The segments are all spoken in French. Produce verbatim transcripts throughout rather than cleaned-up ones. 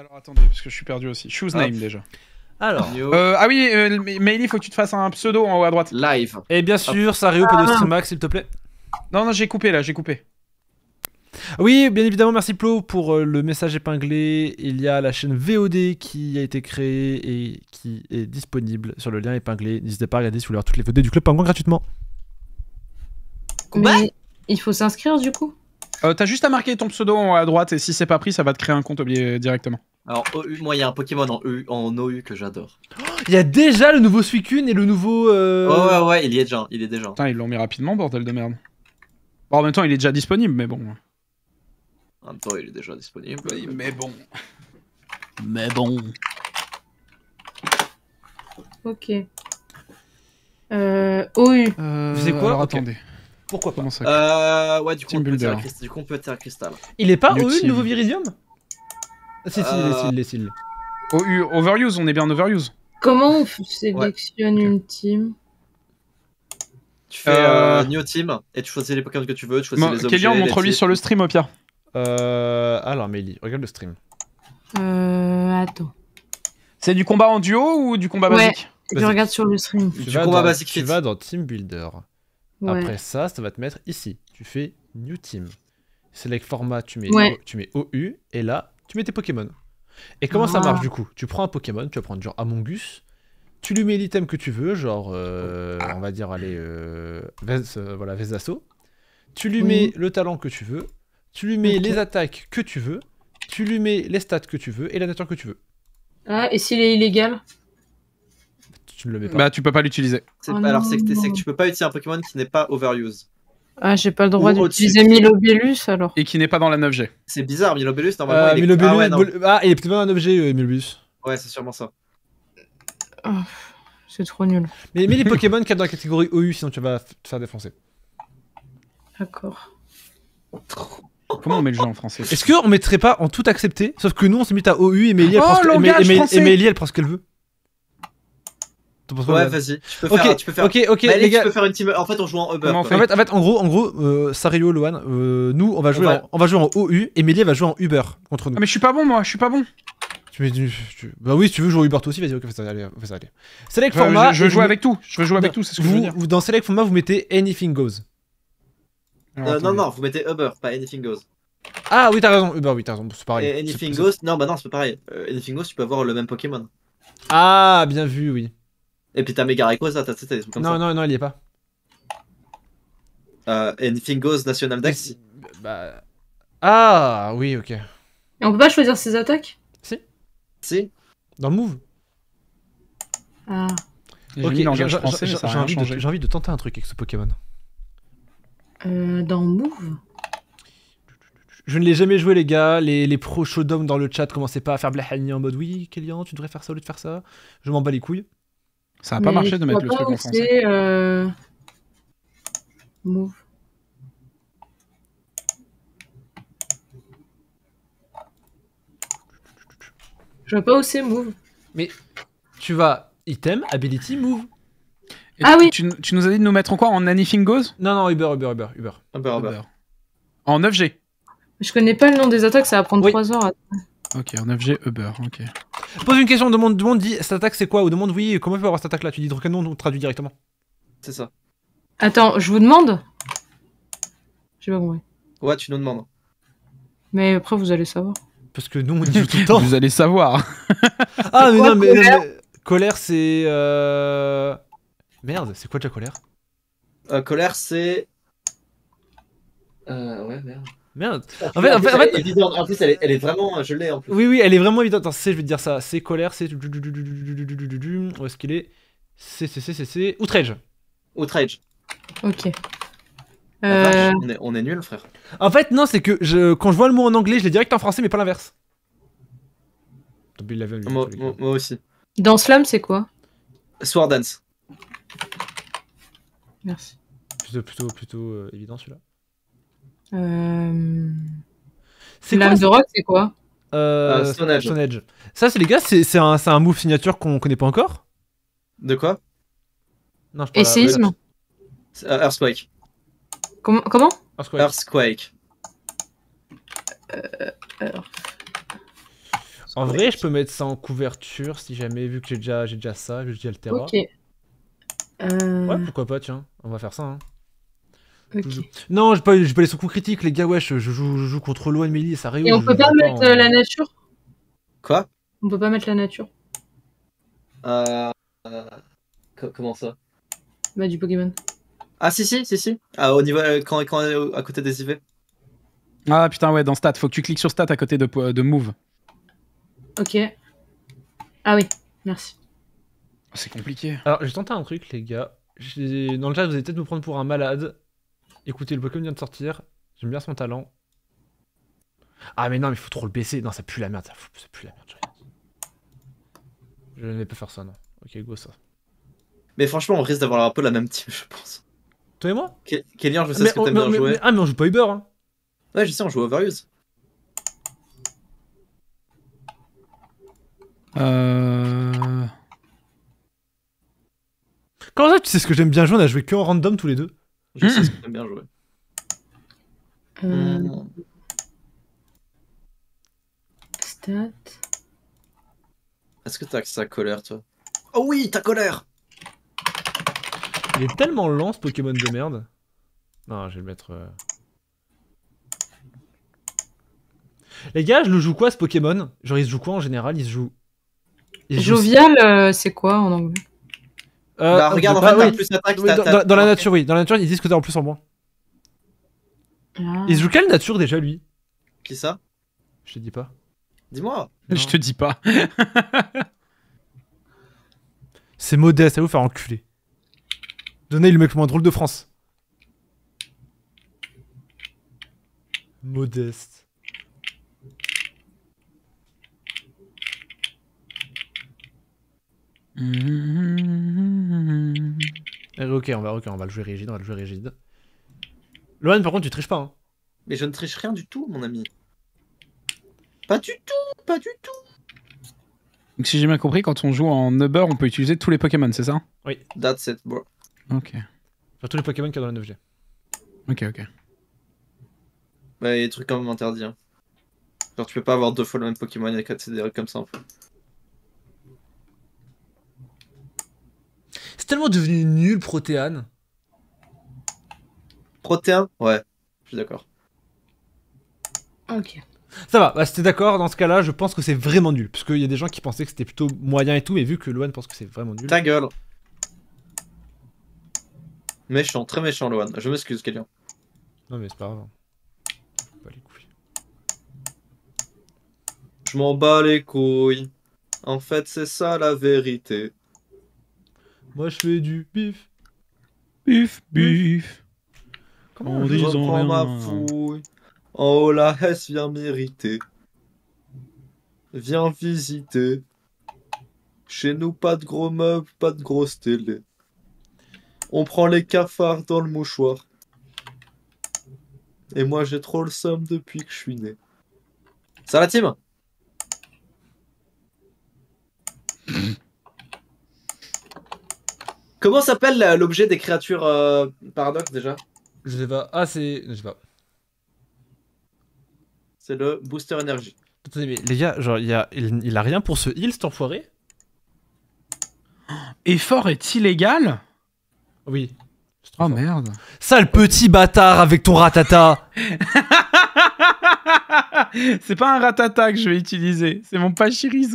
Alors attendez, parce que je suis perdu aussi. Choose name déjà. Alors. Euh, ah oui, euh, Maëlie, il faut que tu te fasses un pseudo en haut à droite. Live. Et bien sûr, Sario peut de streamax, s'il te plaît. Non, non, j'ai coupé là, j'ai coupé. Oui, bien évidemment, merci Plo pour euh, le message épinglé. Il y a la chaîne V O D qui a été créée et qui est disponible sur le lien épinglé. N'hésitez pas à regarder si vous voulez voir toutes les V O D du Club Penguin gratuitement. Mais il faut s'inscrire du coup. Euh, T'as juste à marquer ton pseudo en haut à droite et si c'est pas pris, ça va te créer un compte oublié directement. Alors, O U, moi, il y a un Pokémon en, E U, en O U que j'adore. Il y a déjà le nouveau Suicune et le nouveau. Euh... Oh, ouais, ouais, il y est déjà. Il est déjà. Putain, ils l'ont mis rapidement, bordel de merde. Bon, en même temps, il est déjà disponible, mais bon. En même temps, il est déjà disponible. Oui, mais bon. Mais bon. Ok. Euh, O U. Euh, Vous savez quoi? Alors Ok. attendez. Pourquoi pas? Comment ça Euh, ouais, du coup, Team on peut Builder. tirer Cristal. Du coup, on peut tirer Cristal. Il est pas New O U le team. nouveau Viridium? Ah, si, si, il est, Euh. il est, il est. O U, overuse, on est bien en overuse. Comment on sélectionne Ouais. une team? Tu fais Euh. euh, New Team et tu choisis les Pokémon que tu veux. Tu choisis Bon, les objets. Kélian, les montre-lui types. sur le stream au pire. Euh. Alors, Mélie, regarde le stream. Euh, attends. C'est du combat en duo ou du combat Ouais. basique? Je Vas-y. regarde sur le stream. Tu Du vas, combat dans, basique tu fit. vas dans Team Builder. Ouais. Après ça, ça va te mettre ici. Tu fais New Team. Select format, tu mets, Ouais. O- tu mets O U et là, tu mets tes Pokémon. Et comment ça Ah. marche du coup? Tu prends un Pokémon, tu vas prendre genre Among Us, tu lui mets l'item que tu veux, genre euh, on va dire allez, euh, Vez, euh, voilà, Vesasso. Tu lui Oui. mets le talent que tu veux, tu lui mets Ok. les attaques que tu veux, tu lui mets les stats que tu veux et la nature que tu veux. Ah, et s'il est illégal? Tu ne le mets pas. Bah, tu peux pas l'utiliser. C'est- Oh Alors, c'est que, t'es- non. c'est que tu peux pas utiliser un Pokémon qui n'est pas overuse. Ah, j'ai pas le droit Ou d'utiliser au-dessus. Milobellus alors. Et qui n'est pas dans la neuf G. C'est bizarre, Milobellus, normalement, Euh, il est... Milobellus- Ah ouais, non. Bol- ah, il est peut-être un objet, euh, Milobellus. Ouais, c'est sûrement ça. Ah, c'est trop nul. Mais mets les Pokémon qui sont dans la catégorie O U, sinon tu vas f- te faire défoncer. D'accord. Comment on met le jeu en français? Est-ce qu'on mettrait pas en tout accepté? Sauf que nous on s'est mis à O U et Mélie elle, Oh, prend ce que- langage et Mé- et français. Mélie, elle prend ce qu'elle veut. T'en penses quoi, Ouais, Loan? vas-y. Tu peux Ok, faire. Tu peux faire... ok, ok, Bah, allez, les tu gars. peux faire une team. En fait, on joue en Uber. Comment on quoi. En fait, en fait, en gros, en gros, euh, Sario, Loan, euh, nous on va jouer, va- En, on va jouer en O U et Mélie elle va jouer en Uber contre nous. Ah, mais je suis pas bon, moi, je suis pas bon. Tu mets du- tu- Bah oui, si tu veux jouer en Uber toi aussi, vas-y, ok, fais ça, allez, fais ça, allez. Select Enfin, format. je, je veux et jouer vous- avec tout. Je veux jouer avec tout, c'est ce que je veux vous, dire. vous- dans Select format, vous mettez Anything Goes. Alors, Euh, non, attendez. non, vous mettez Uber, pas Anything Goes. Ah oui, t'as raison, Uber, oui, t'as raison, c'est pareil. Et C'est- Anything c'est- Goes, non, bah non, c'est pas pareil. Euh, Anything Goes, tu peux avoir le même Pokémon. Ah, bien vu, oui. Et puis t'as Mega Rayquaza, t'as t'as des trucs comme Non, ça. non, non, il y est pas. Euh, Anything Goes National Dex. Bah. Ah, oui, ok. Et on peut pas choisir ses attaques? Si. Dans le move. Ah. J'ai Ok, mis j'ai langage j'ai- français, mais j'ai- ça a j'ai rien envie, de- changé. j'ai envie de tenter un truc avec ce Pokémon. Euh, dans Move? Je ne l'ai jamais joué, les gars. Les, les pros Shodom dans le chat commençaient pas à faire blahani en mode oui, Kélian, tu devrais faire ça au lieu de faire ça. Je m'en bats les couilles. Ça a pas Mais marché de je mettre vois le pas truc où en français. c'est, euh... Move. Je vois pas où c'est Move. Tu vas item, ability, move. Et Ah tu- oui. tu, tu nous as dit de nous mettre en quoi? En Anything Goes? Non, non, Uber, Uber, Uber, Uber. Uber, Uber. En neuf G. Je connais pas le nom des attaques, ça va prendre Oui. trois heures. Ok, en neuf G, Uber, ok. Pose une question, demande, demande, dit cette attaque c'est quoi? Ou demande oui, comment tu peux avoir cette attaque là? Tu dis dans quel nom on traduit directement. C'est ça. Attends, je vous demande? J'ai pas compris. Ouais, tu nous demandes. Mais après, vous allez savoir. Parce que nous on y joue tout le temps. Vous allez savoir. Ah, mais quoi, non, mais, non, colère mais- colère c'est. Euh... Merde, c'est quoi déjà colère? Euh, colère, c'est. Euh, ouais, merde. Merde. En En fait- en fait- en fait- elle est évidente. En plus, elle est, elle est vraiment. Je l'ai en plus. Oui, oui, elle est vraiment évidente. Attends, c'est, je vais te dire ça. C'est colère, c'est. Où est-ce qu'il est? C'est, c'est, c'est, c'est, c'est. Outrage. Outrage. Ok. La Euh... vache, on est, on est nul, frère. En fait, non, c'est que je, quand je vois le mot en anglais, je l'ai direct en français, mais pas l'inverse. Tant pis, il l'avait, lui, Moi, dans tous les moi- cas. moi aussi. Dans Slam, c'est quoi? Sword Dance. Merci. Plutôt, plutôt, plutôt euh, évident celui-là. Euh... C'est Lame quoi de rock, c'est quoi? euh, Euh, Stone Edge. Stone Edge. Ça, c'est les gars, c'est, c'est, un, c'est un move signature qu'on connaît pas encore. De quoi? Non, je parle Et séisme? C'est, euh, Earthquake. Comment? Comment? Earthquake. Earthquake. Alors. En vrai, je peux mettre ça en couverture si jamais, vu que j'ai déjà, j'ai déjà ça, vu que j'ai déjà le Terra. Ok. Euh... Ouais, pourquoi pas, tiens, on va faire ça. Hein. ok. Je- Non, j'ai pas, j'ai pas les sous coups critiques, les gars, wesh, je joue, je joue contre Loan Melee et ça réussit. Et on peut pas mettre euh, la nature Quoi? On peut pas mettre la nature. euh... euh, co- Comment ça? Bah, du Pokémon. Ah, si, si, si, si. Ah, au niveau, euh, quand, quand euh, à côté des I V. Ah putain, ouais, dans stats. Faut que tu cliques sur stats à côté de, po- de move. Ok. Ah oui, merci. Oh, c'est compliqué. Alors, j'ai tenté un truc, les gars. J'ai- Dans le chat, vous allez peut-être me prendre pour un malade. Écoutez, le Pokémon vient de sortir. J'aime bien son talent. Ah, mais non, mais faut trop le baisser. Non, ça pue la merde, ça, fout- ça pue la merde. Je regarde. Je ne vais pas faire ça, non. Ok, go, ça. Mais franchement, on risque d'avoir un peu la même team, je pense. Toi et moi Ke- Kélian, je sais mais, ce que on- t'aimes mais- bien mais- jouer. mais- Ah, mais on joue pas Uber, hein. Ouais, je sais, on joue Overuse. Euh... Comment ça, tu sais ce que j'aime bien jouer? On a joué que en random tous les deux. Je sais ce que t'aimes bien jouer. Euh... Hmm. Stat. Est-ce que t'as accès à colère, toi? Oh oui, t'as colère! Il est tellement lent, ce Pokémon de merde. Non, je vais le mettre... euh. Les gars, je le joue quoi, ce Pokémon? Genre, il se joue quoi, en général? Il se joue... Il se joue- Jovial, euh, c'est quoi en anglais? Euh, Bah, regarde, en bah fait, t'as oui. plus attaque. Oui, t'as- dans, t'as- dans- dans la t'as- nature, oui. Dans la nature, ils disent que t'as en plus en moins. Ah. Il se joue quelle nature, déjà, lui? Qui ça? Je te dis pas. Dis-moi. Je te dis pas. C'est modeste, à vous faire enculer. Donnez le mec le moins drôle de France. Modeste. Eh, ok, on va, ok, on va le jouer rigide, on va le jouer rigide. Loan, par contre, tu triches pas, hein. Mais je ne triche rien du tout, mon ami. Pas du tout, pas du tout. Donc si j'ai bien compris, quand on joue en Uber, on peut utiliser tous les Pokémon, c'est ça? That's it, bro. Ok. Enfin, tous les Pokémon qu'il y a dans la neuf G. Ok, ok. Bah, il y a des trucs quand même interdits. Hein. Genre, tu peux pas avoir deux fois le même Pokémon et considérer comme ça un peu. C'est tellement devenu nul, Protéane. Protéin? Ouais, je suis d'accord. Ok. Ça va, bah, c'était d'accord, dans ce cas-là, je pense que c'est vraiment nul. Parce qu'il y a des gens qui pensaient que c'était plutôt moyen et tout, mais vu que Loan pense que c'est vraiment nul. Ta gueule. Méchant, très méchant, Loan. Je m'excuse, Kélian. Non, mais c'est pas grave. Pas les couilles. Je m'en bats les couilles. En fait, c'est ça la vérité. Moi, je fais du bif. Buf, buf. Comment On on dit- dit Ils ont Reprends rien. ma fouille. En haut, la Hesse vient m'irriter. Viens visiter. Chez nous, pas de gros meubles, pas de grosses télé. On prend les cafards dans le mouchoir. Et moi, j'ai trop le seum depuis que je suis né. Ça la team? Comment s'appelle la- l'objet des créatures euh, paradoxes déjà? Je sais pas. Ah, c'est. Je sais pas. C'est le booster énergie. Attendez, mais les gars, genre, il, a, il, il a rien pour ce heal, cet enfoiré? Effort est illégal? Oui. C'est trop Oh fort. merde. Sale petit bâtard avec ton ratata. C'est pas un ratata que je vais utiliser, c'est mon Pachirisu.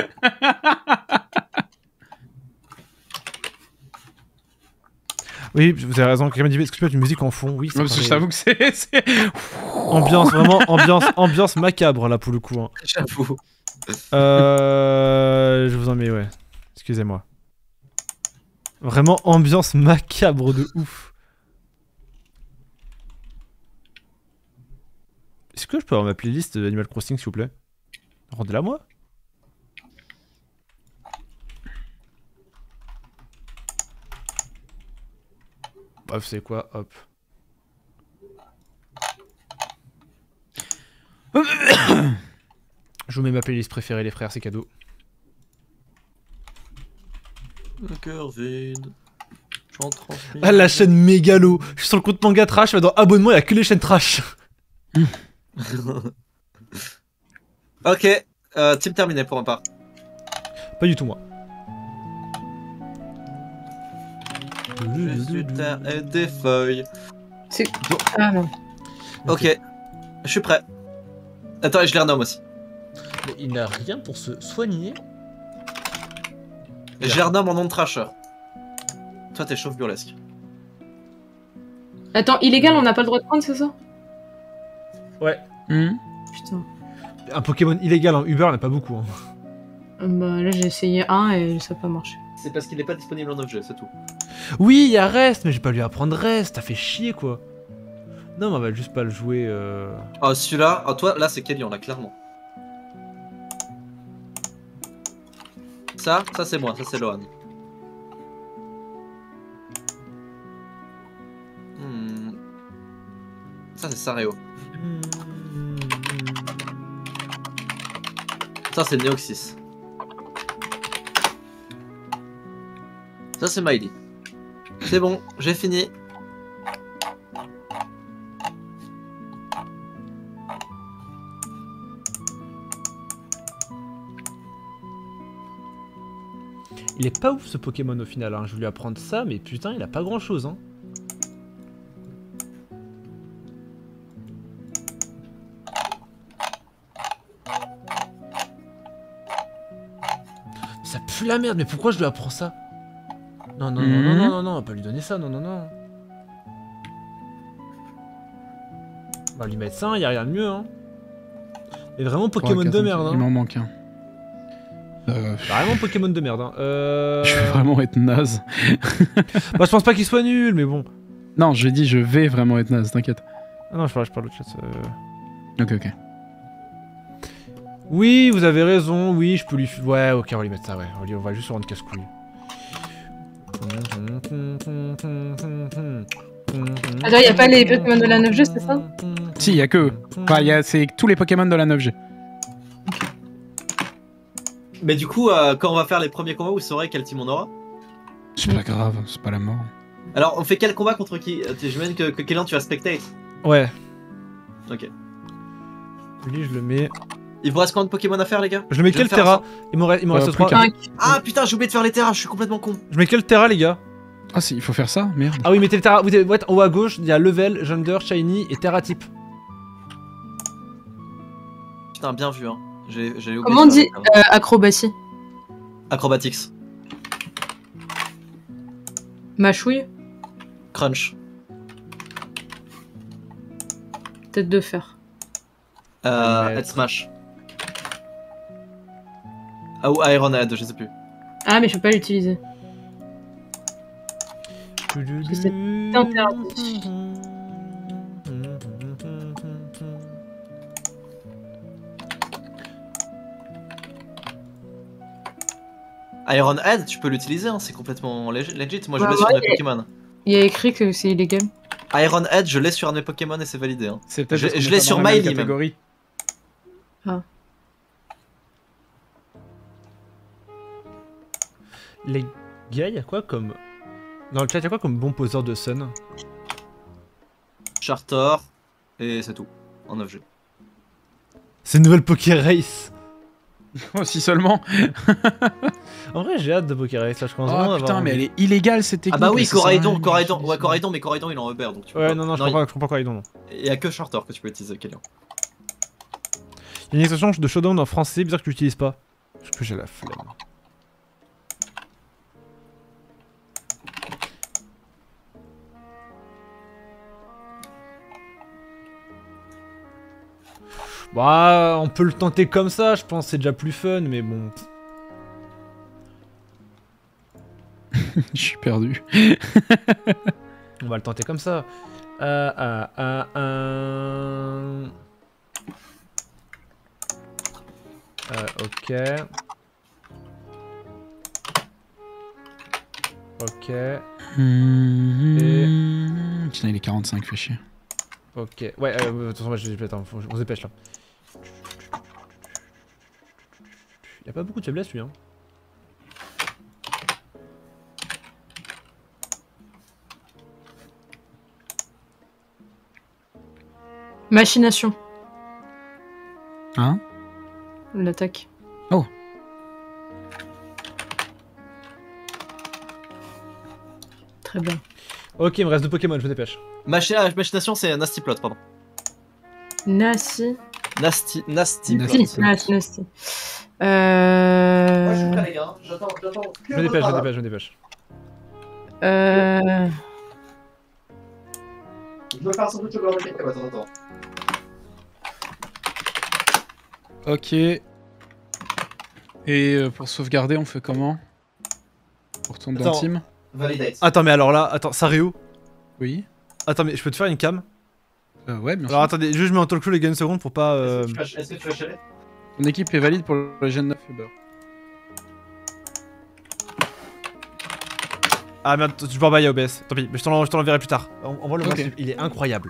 Oui, vous avez raison. Quelqu'un m'a dit, est-ce que tu peux mettre une musique en fond? Oui, c'est Parce que je pareil. t'avoue que c'est... c'est- Ambiance, vraiment, ambiance, ambiance macabre, là, pour le coup. Hein. J'avoue. Euh... Je vous en mets, ouais. Excusez-moi. Vraiment ambiance macabre de ouf. Est-ce que je peux avoir ma playlist Animal Crossing, s'il vous plaît? Rendez-la moi. Bref, c'est quoi? Hop. Je vous mets ma playlist préférée, les frères, c'est cadeau. Le cœur vide. J'en transmets. Ah, la chaîne mégalo. Je suis sur le compte manga trash, mais dans abonnement, il y a que les chaînes trash. Ok, Euh, team terminé pour ma part. Pas du tout, moi. Juste du terre et des feuilles. C'est. Ah non. Ok, je suis prêt. Attends, et je les renomme aussi. Mais il n'a rien pour se soigner. Je les renomme en nom de trasher. Toi, t'es chauve burlesque. Attends, illégal, on n'a pas le droit de prendre, c'est ça? Ouais. Hmm. Putain. Un Pokémon illégal en Uber, il n'y en a pas beaucoup. Hein. Bah là, j'ai essayé un et ça n'a pas marché. C'est parce qu'il n'est pas disponible en objet, c'est tout. Oui, il y a Rest, mais j'ai pas lui apprendre Rest. T'as fait chier, quoi. Non, mais on va juste pas le jouer. Euh... Oh, celui-là, oh, toi, là, c'est Kellyanne, là, clairement. Ça, ça c'est moi, ça c'est Lohan. Hmm. Ça c'est Sareo. Ça c'est Neoxys. Ça c'est Miley. C'est bon, j'ai fini. Il est pas ouf ce Pokémon au final, hein. Je vais lui apprendre ça, mais putain, il a pas grand chose. Hein. Ça pue la merde, mais pourquoi je lui apprends ça? Non, non, non, non, non, non, non, on va pas lui donner ça, non, non, non. On va lui mettre ça, il y a rien de mieux. Hein. Et vraiment Pokémon de merde. Hein. Il m'en manque un. Euh... Vraiment Pokémon de merde. Hein. Euh... Je vais vraiment être naze. Bah, je pense pas qu'il soit nul, mais bon. Non, je dis je vais vraiment être naze, t'inquiète. Ah non, je parle, je parle de chat. Euh... Ok, ok. Oui, vous avez raison, oui, je peux lui... Ouais, ok, on va lui mettre ça, ouais. On va, lui... on va juste se rendre casse-couille. Attends, y'a pas les Pokémon de la neuf G, c'est ça? Si, y'a que eux. Enfin, y a... c'est tous les Pokémon de la neuf G. Mais du coup, euh, quand on va faire les premiers combats, vous saurez quel team on aura. C'est pas grave, c'est pas la mort. Alors, on fait quel combat contre qui? J'imagine que, que Kellyanne, tu vas spectate. Ouais. Ok. Lui, je le mets... Il vous reste combien de Pokémon à faire, les gars? Je le mets Je vais quel faire Terra? ça. Il m'en reste, il m'en Euh, reste plus trois. qu'un. Ah putain, j'ai oublié de faire les terrains, je suis complètement con. Je mets quel Terra, les gars? Ah si, il faut faire ça? Merde. Ah oui, mettez le Terra. Vous êtes en haut à gauche, il y a Level, Gender, Shiny et Terra type. Putain, bien vu, hein. J'ai oublié. Comment on de faire dit les terrains. euh, acrobatie? Acrobatics. Mâchouille? Crunch. Tête de fer. Euh, mettre- Head Smash. Ah, ou Iron Head, je sais plus. Ah, mais je peux pas l'utiliser. C'est interdit. Iron Head, tu peux l'utiliser, hein, c'est complètement legit. legit. Moi, je Ouais, l'ai sur ouais, mes Pokémon. Il y a écrit que c'est illégal. Iron Head, je l'ai sur un de mes Pokémon et c'est validé. Hein. C'est peut-être Je- parce qu'on je est l'ai pas sur dans la même Miley, même. catégorie. Les gars, y'a quoi comme... Dans le chat, y'a quoi comme bon poseur de Sun? Chartor, et c'est tout. En neuf G. C'est une nouvelle Poké Race. Oh, si seulement. En vrai, j'ai hâte de Poké Race, là, je commence Oh vraiment à putain, avoir mais elle envie. est illégale cette technique. Ah bah oui, ça sert à Coraidon, rien, Coraidon, je ouais, dis Coraidon, mais Coraidon il est en Uber donc tu peux Ouais, pas- non, non, je il- comprends pas, je comprends pas Coraidon, non. Il y a que Chartor que tu peux utiliser, Kellyanne. Il y a une expression de Showdown en français, bizarre que tu l'utilises pas. Parce que j'ai la flemme. Bah, on peut le tenter comme ça, je pense, c'est déjà plus fun, mais bon. Je suis perdu. On va le tenter comme ça. Euh, euh, euh, euh... Euh, ok. Ok. Mmh. Putain, il est quarante-cinq, fait chier. Ok. Ouais, euh, attention, moi, je attends, faut, on se dépêche là. Il y a pas beaucoup de faiblesse lui, hein. Machination. Hein? l'attaque. Oh. Très bien. Ok, il me reste deux Pokémon, je me dépêche. Machina- Machination, c'est Nasty Plot, pardon. Nasty. Nasty, Nasty Plot. Nasty. Nasty, Nasty. Euh... Moi, je suis prêt, les gars. hein. J'attends, j'attends. Je me dépêche, je me dépêche, je me dépêche. Euh... Je dois faire un sandwich au beurre de cacahuète, attends, attends. Ok. Et euh, pour sauvegarder, on fait comment? On retourne dans Attends. Team. Validate. Attends, mais alors là, attends, Sario. Oui. Attends, mais je peux te faire une cam? Euh, ouais, bien Alors sûr. attendez, juste je mets en talk show les gars une seconde pour pas. Euh... Est-ce que tu vas- est-ce que tu vas chialer? Ton équipe est valide pour le Gen neuf Uber. Ah merde, tu peux envoyer à O B S. Tant pis, mais je t'en je t'en l'enverrai plus tard. On, on voit le Ok. match, il est incroyable.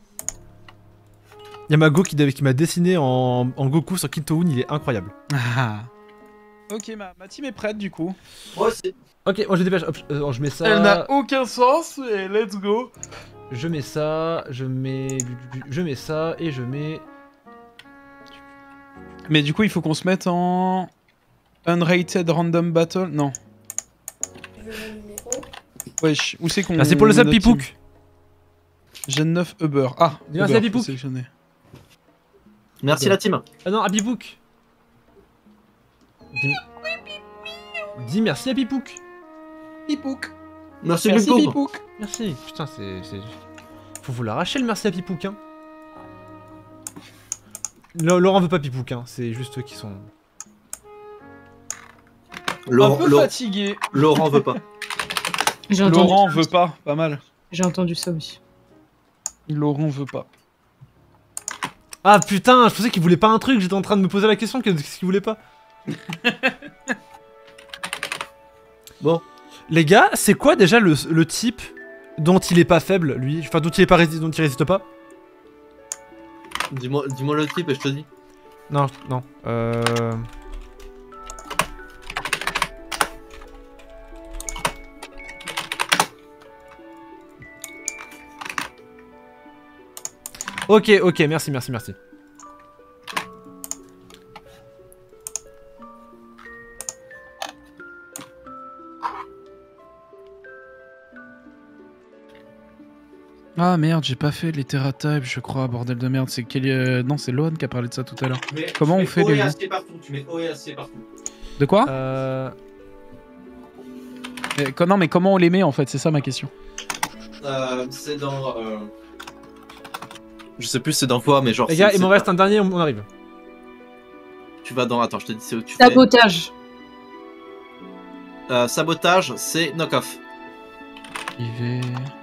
Y'a ma Go qui, qui m'a dessiné en, en Goku sur Kintoun, il est incroyable. Ah. Ok, ma, ma team est prête du coup. Moi aussi. Ok, moi je dépêche, hop, je, euh, je mets ça. Elle n'a aucun sens et let's go. Je mets ça, je mets. Je mets ça et je mets. Mais du coup, il faut qu'on se mette en unrated random battle. Non. Wesh, où c'est qu'on. Merci pour le sub notre Pipouk. team Gen neuf Uber. Ah, Merci Uber, à Pipouk. faut sélectionner. Merci la team. Ah non, à Pipouk. Dis... Dis merci à Pipouk. Pipouk. Merci, Merci Pipouk. Pipouk. Merci. Putain, c'est. c'est- Faut vous l'arracher le merci à Pipouk, hein. Non, Laurent veut pas Pipouk, hein. C'est juste eux qui sont. Laurent, Un peu Laurent, fatigué. Laurent veut pas. J'ai entendu, Laurent veut pas. Pas mal. j'ai entendu ça aussi. Laurent veut pas. Ah putain, je pensais qu'il voulait pas un truc, j'étais en train de me poser la question, qu'est-ce qu'il voulait pas? Bon. Les gars, c'est quoi déjà le, le type dont il est pas faible, lui? Enfin, dont il est pas rési- dont il résiste pas? Dis-moi dis-moi le type et je te dis. Non, non. Euh... Ok, ok, merci, merci, merci. Ah merde, j'ai pas fait les Terra Type, je crois, bordel de merde. C'est quel... euh, Non, c'est Lohan qui a parlé de ça tout à l'heure. Tu mets- Comment tu on mets fait O les et jeux acier partout. Tu mets O et acier partout. De quoi Euh... Eh, co- Non, mais comment on les met en fait? C'est ça ma question. Euh, c'est dans. Euh... Je sais plus c'est dans quoi, mais genre. Les gars, c'est- il m'en c'est- reste un dernier, on on arrive. Tu vas dans. Attends, je te dis c'est où tu fais. Sabotage. Euh, sabotage, c'est knock-off. Il va...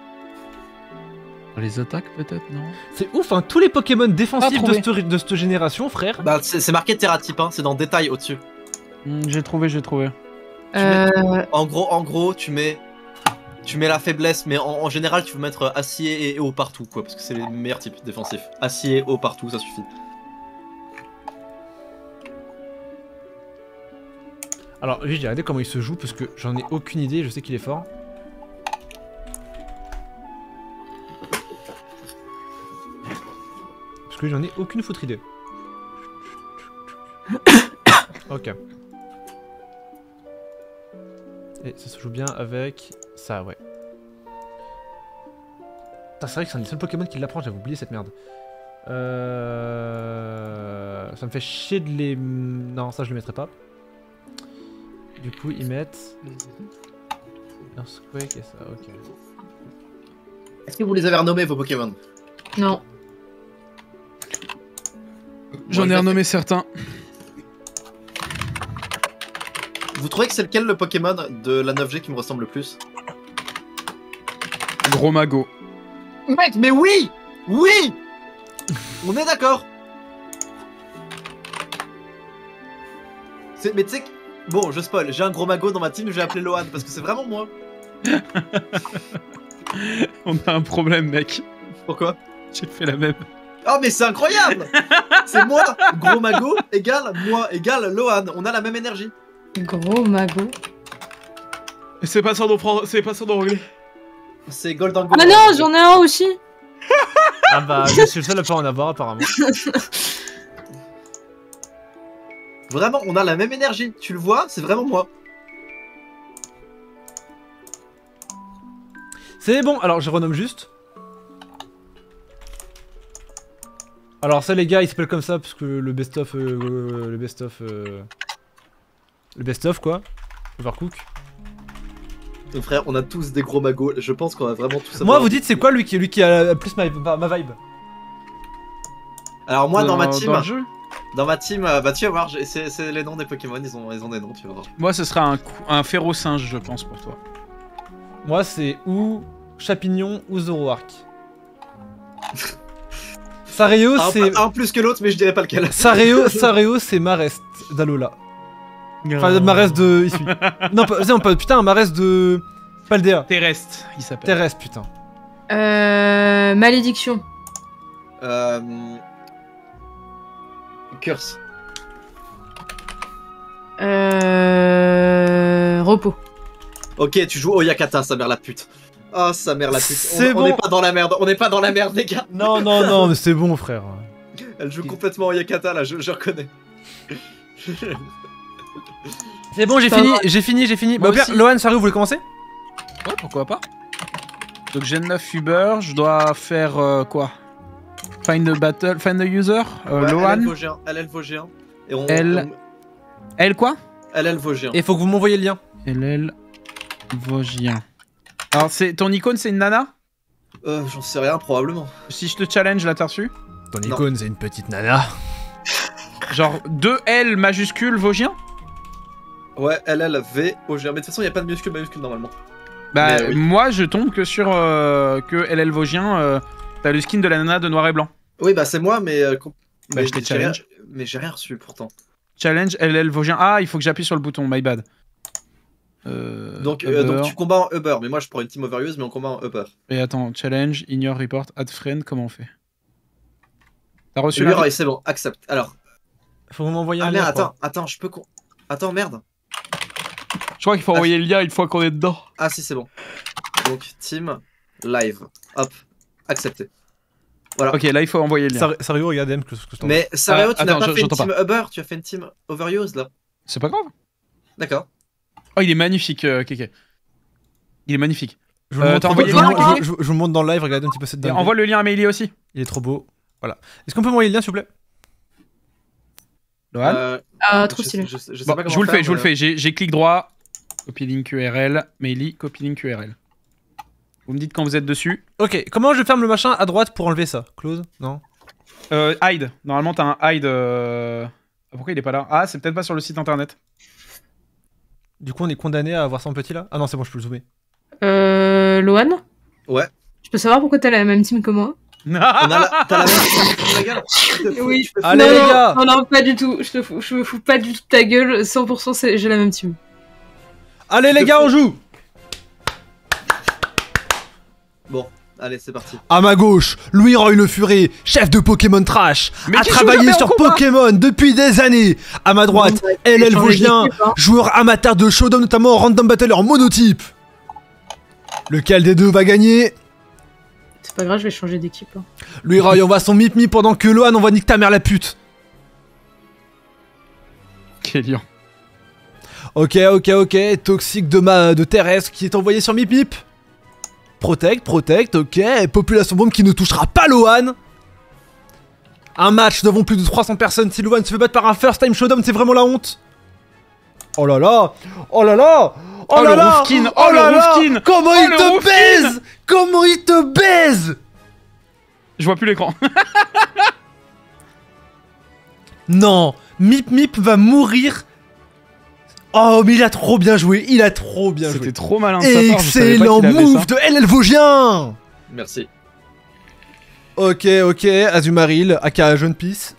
Les attaques peut-être, non? C'est ouf, hein, tous les Pokémon défensifs Ah, de trouvé. cette, de cette génération, frère. Bah, c'est c'est marqué Terratype, hein, c'est dans détail au-dessus. Hmm, j'ai trouvé, j'ai trouvé. Euh... En gros, en gros, tu mets. Tu mets la faiblesse, mais en, en général, tu veux mettre acier et eau partout, quoi, parce que c'est les meilleurs types défensifs. Acier et eau partout, ça suffit. Alors, lui, j'ai regardé comment il se joue parce que j'en ai aucune idée, je sais qu'il est fort. Parce que j'en ai aucune foutre idée. Ok. Et ça se joue bien avec ça, ouais. Putain, c'est vrai que c'est un des seuls Pokémon qui l'apprend, j'avais oublié cette merde. Euh... Ça me fait chier de les... Non, ça je le mettrai pas. Du coup, ils mettent... Earthquake et ça, ok. Est-ce que vous les avez renommés, vos Pokémon? Non. J'en ai renommé certains. Vous trouvez que c'est lequel le Pokémon de la neuf G qui me ressemble le plus? Gros magot. Mec, mais oui! Oui! On est d'accord! C'est- Mais tu sais que... Bon, je spoil, j'ai un gros magot dans ma team, je vais appeler Lohan, parce que c'est vraiment moi. On a un problème, mec. Pourquoi? J'ai fait la même. Oh mais c'est incroyable! C'est moi, gros magot, égale moi, égale Lohan, on a la même énergie. Gros magot. C'est pas ça dans fran- c'est pas ça dans anglais. C'est Golden Go. Ah non, j'en ai un aussi. Ah bah, je suis le seul à pas en avoir apparemment. Vraiment, on a la même énergie. Tu le vois, c'est vraiment moi. C'est bon, alors je renomme juste. Alors ça les gars, il s'appelle comme ça parce que le best-of... Euh, euh, le best-of... Euh, le best-of quoi. Overcook. Donc frère, on a tous des gros magots. Je pense qu'on a vraiment tous... Moi vous dites c'est quoi lui qui, lui qui a plus ma, ma, ma vibe? Alors moi dans, ma Dans- team... dans le jeu Dans ma team, euh, bah tu vas voir, j'ai- c'est c'est les noms des Pokémon, ils ont, ils ont des noms, tu vas voir. Moi, ce sera un, cou- un féro-singe, je pense, pour toi. Moi c'est ou Chapignon ou Zoroark. Sareo Un, c'est... un plus que l'autre, mais je dirais pas lequel. Sareo, Sareo c'est Marest d'Alola. Enfin Marest de... Ici. Non, pas, non pas, putain, Marest de... Paldea. Terrestre, il s'appelle. Terrestre putain. Euh, malédiction. Euh... Curse. Euh, repos. Ok, tu joues Oyakata, sa mère la pute. Oh, sa mère la pute. C'est On bon. on n'est pas dans la merde, on n'est pas dans la merde, les gars. Non, non, non, mais c'est bon frère. Elle joue complètement Oyakata, là, je, je reconnais. C'est bon, j'ai Ça fini, va. j'ai fini, j'ai fini. Moi Bah au pire, aussi. Lohan, Sareo, vous voulez commencer? Ouais, pourquoi pas. Donc j'ai neuf Uber, je dois faire euh, quoi? Find the battle, find the user, euh, Ouais, L L Lohan. Vosgien, L L Vosgien. Et on... L- Elle quoi? on- L L Vosgien. Et faut que vous m'envoyiez le lien. L L Vosgien. Alors c'est ton icône, c'est une nana? Euh, j'en sais rien, probablement. Si je te challenge, là t'as reçu? Ton Non. icône, c'est une petite nana. Genre deux L majuscules Vosgien? Ouais, L L V Vosgien. Mais de toute façon, il n'y a pas de minuscule majuscule normalement. Bah Mais oui. moi je tombe que sur euh, que L L Vosgien, euh, t'as le skin de la nana de noir et blanc. Oui, bah c'est moi, mais. euh, com- Bah, mais je t'ai j'ai rien- challenge. Mais j'ai rien reçu pourtant. Challenge L L Vosgien. Ah, il faut que j'appuie sur le bouton, my bad. Euh, Donc, euh, Uber. donc tu combats en Uber, mais moi je prends une team overuse, mais on combat en Uber. Et attends, challenge, ignore, report, add friend, comment on fait? T'as reçu Uber, la... ouais, c'est bon, accepte. Alors, Faut que vous m'envoyiez un ah lien. merde, je crois. attends, attends, je peux. con- Attends, merde. Je crois qu'il faut envoyer le lien une fois qu'on est dedans. Ah si, c'est bon. Donc, team live. Hop, accepté. Voilà. Ok, là il faut envoyer le lien. Sar- Sareo, regarde M que ce que je t'envoie. Mais Sareo, Ah, tu n'as attends, pas je- fait une j'entends team Uber, tu as fait une team overuse là. C'est pas grave. D'accord. Oh, il est magnifique, euh, Kéké. Il est magnifique. Je vous Euh, montre- t'as envoyé je- le je- lien, je- je- je vous montre dans le live, regardez un petit peu cette Et dingue. envoie le lien à Meili aussi. Il est trop beau. Voilà. Est-ce qu'on peut m'envoyer le lien s'il vous plaît? Lohan. Euh, Ah, trop je, stylé. je, je sais Bon, pas comment je vous le faire, fais, je vous le mais- fais. J'ai j'ai clic droit. Copy link U R L. Meili, copy link U R L. Vous me dites quand vous êtes dessus. Ok, comment je ferme le machin à droite pour enlever ça? Close? Non? Euh, hide. Normalement, t'as un hide. euh, ah, pourquoi il est pas là? Ah, c'est peut-être pas sur le site internet. Du coup, on est condamné à avoir ça en petit là? Ah non, c'est bon, je peux le zoomer. Euh, Lohan? Ouais. Je peux savoir pourquoi t'as la même team que moi? On a la... T'as la même la gueule. Tu te fous- Oui. tu te fous- Allez, non, les non, gars. Non, non, pas du tout. Je te fous, je me fous pas du tout de ta gueule. cent pour cent, c'est- j'ai la même team. Allez les te gars, fous. on joue! Bon, allez, c'est parti. À ma gauche, Louis Roy Le Furet, chef de Pokémon Trash, Mais a qui joue travaillé jamais en sur combat Pokémon depuis des années. À ma droite, L L Changer Vosgien, d'équipe, hein. joueur amateur de Showdown, notamment en Random Battle et en monotype. Lequel des deux va gagner? C'est pas grave, je vais changer d'équipe. hein. Louis Roy envoie son Mip Mip pendant que Lohan envoie nique ta mère la pute. Kélian. Ok, ok, ok, toxique de ma de Thérèse qui est envoyé sur Mip Mip. Protect, protect, ok, population bombe qui ne touchera pas Lohan. Un match devant plus de trois cents personnes, si Lohan se fait battre par un first time showdown, c'est vraiment la honte. Oh là là, oh là là, oh, Oh, là le là, roofkin, oh, oh le là là, roofkin, comment oh, il le te roofkin. baise, comment il te baise. Je vois plus l'écran. Non, Mip Mip va mourir. Oh, mais il a trop bien joué, il a trop bien joué. C'était trop malin de sa part. je savais pas Excellent qu'il avait move ça. de L L Vosgien. Merci. Ok, ok, Azumaril, aka Jeune Peace.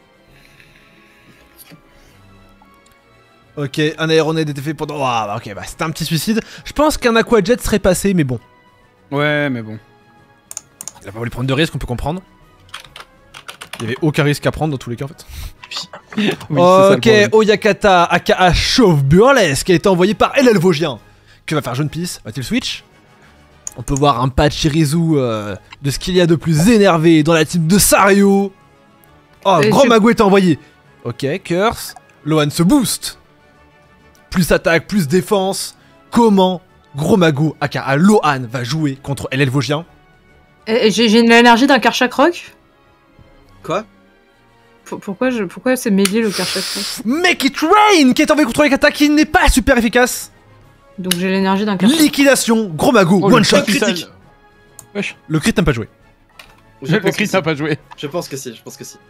Ok, un aéronet était fait pendant... Ah, ok, bah c'était un petit suicide. Je pense qu'un Aquajet serait passé, mais bon. Ouais, mais bon. Il a pas voulu prendre de risques, on peut comprendre. Il y avait aucun risque à prendre dans tous les cas en fait. Oui, c'est ça, le Ok, problème. Oyakata, aka Chauve Burlesque, a été envoyé par L L Vosgien. Que va faire Jeune Peace? Va-t-il switch? On peut voir un patch Shirizu euh, de ce qu'il y a de plus énervé dans la team de Sario. Oh, Et Grand je- Mago est envoyé. Ok, Curse. Lohan se booste. Plus attaque, plus défense. Comment Gros Mago, aka Lohan, va jouer contre L L Vosgien? Eh, J'ai j'ai l'énergie d'un Karchak Rock. Quoi? Pour- Pourquoi, je- pourquoi c'est mêlé le Karchak Rock? Make it rain, qui est envoyé contre les katas, qui n'est pas super efficace. Donc j'ai l'énergie d'un Karchak. Liquidation, Gros Mago, Oh, le one shot. crit, critique. Wesh. Le crit n'a pas joué. Je Le pense crit que n'a si. pas joué. Je pense que si, je pense que si.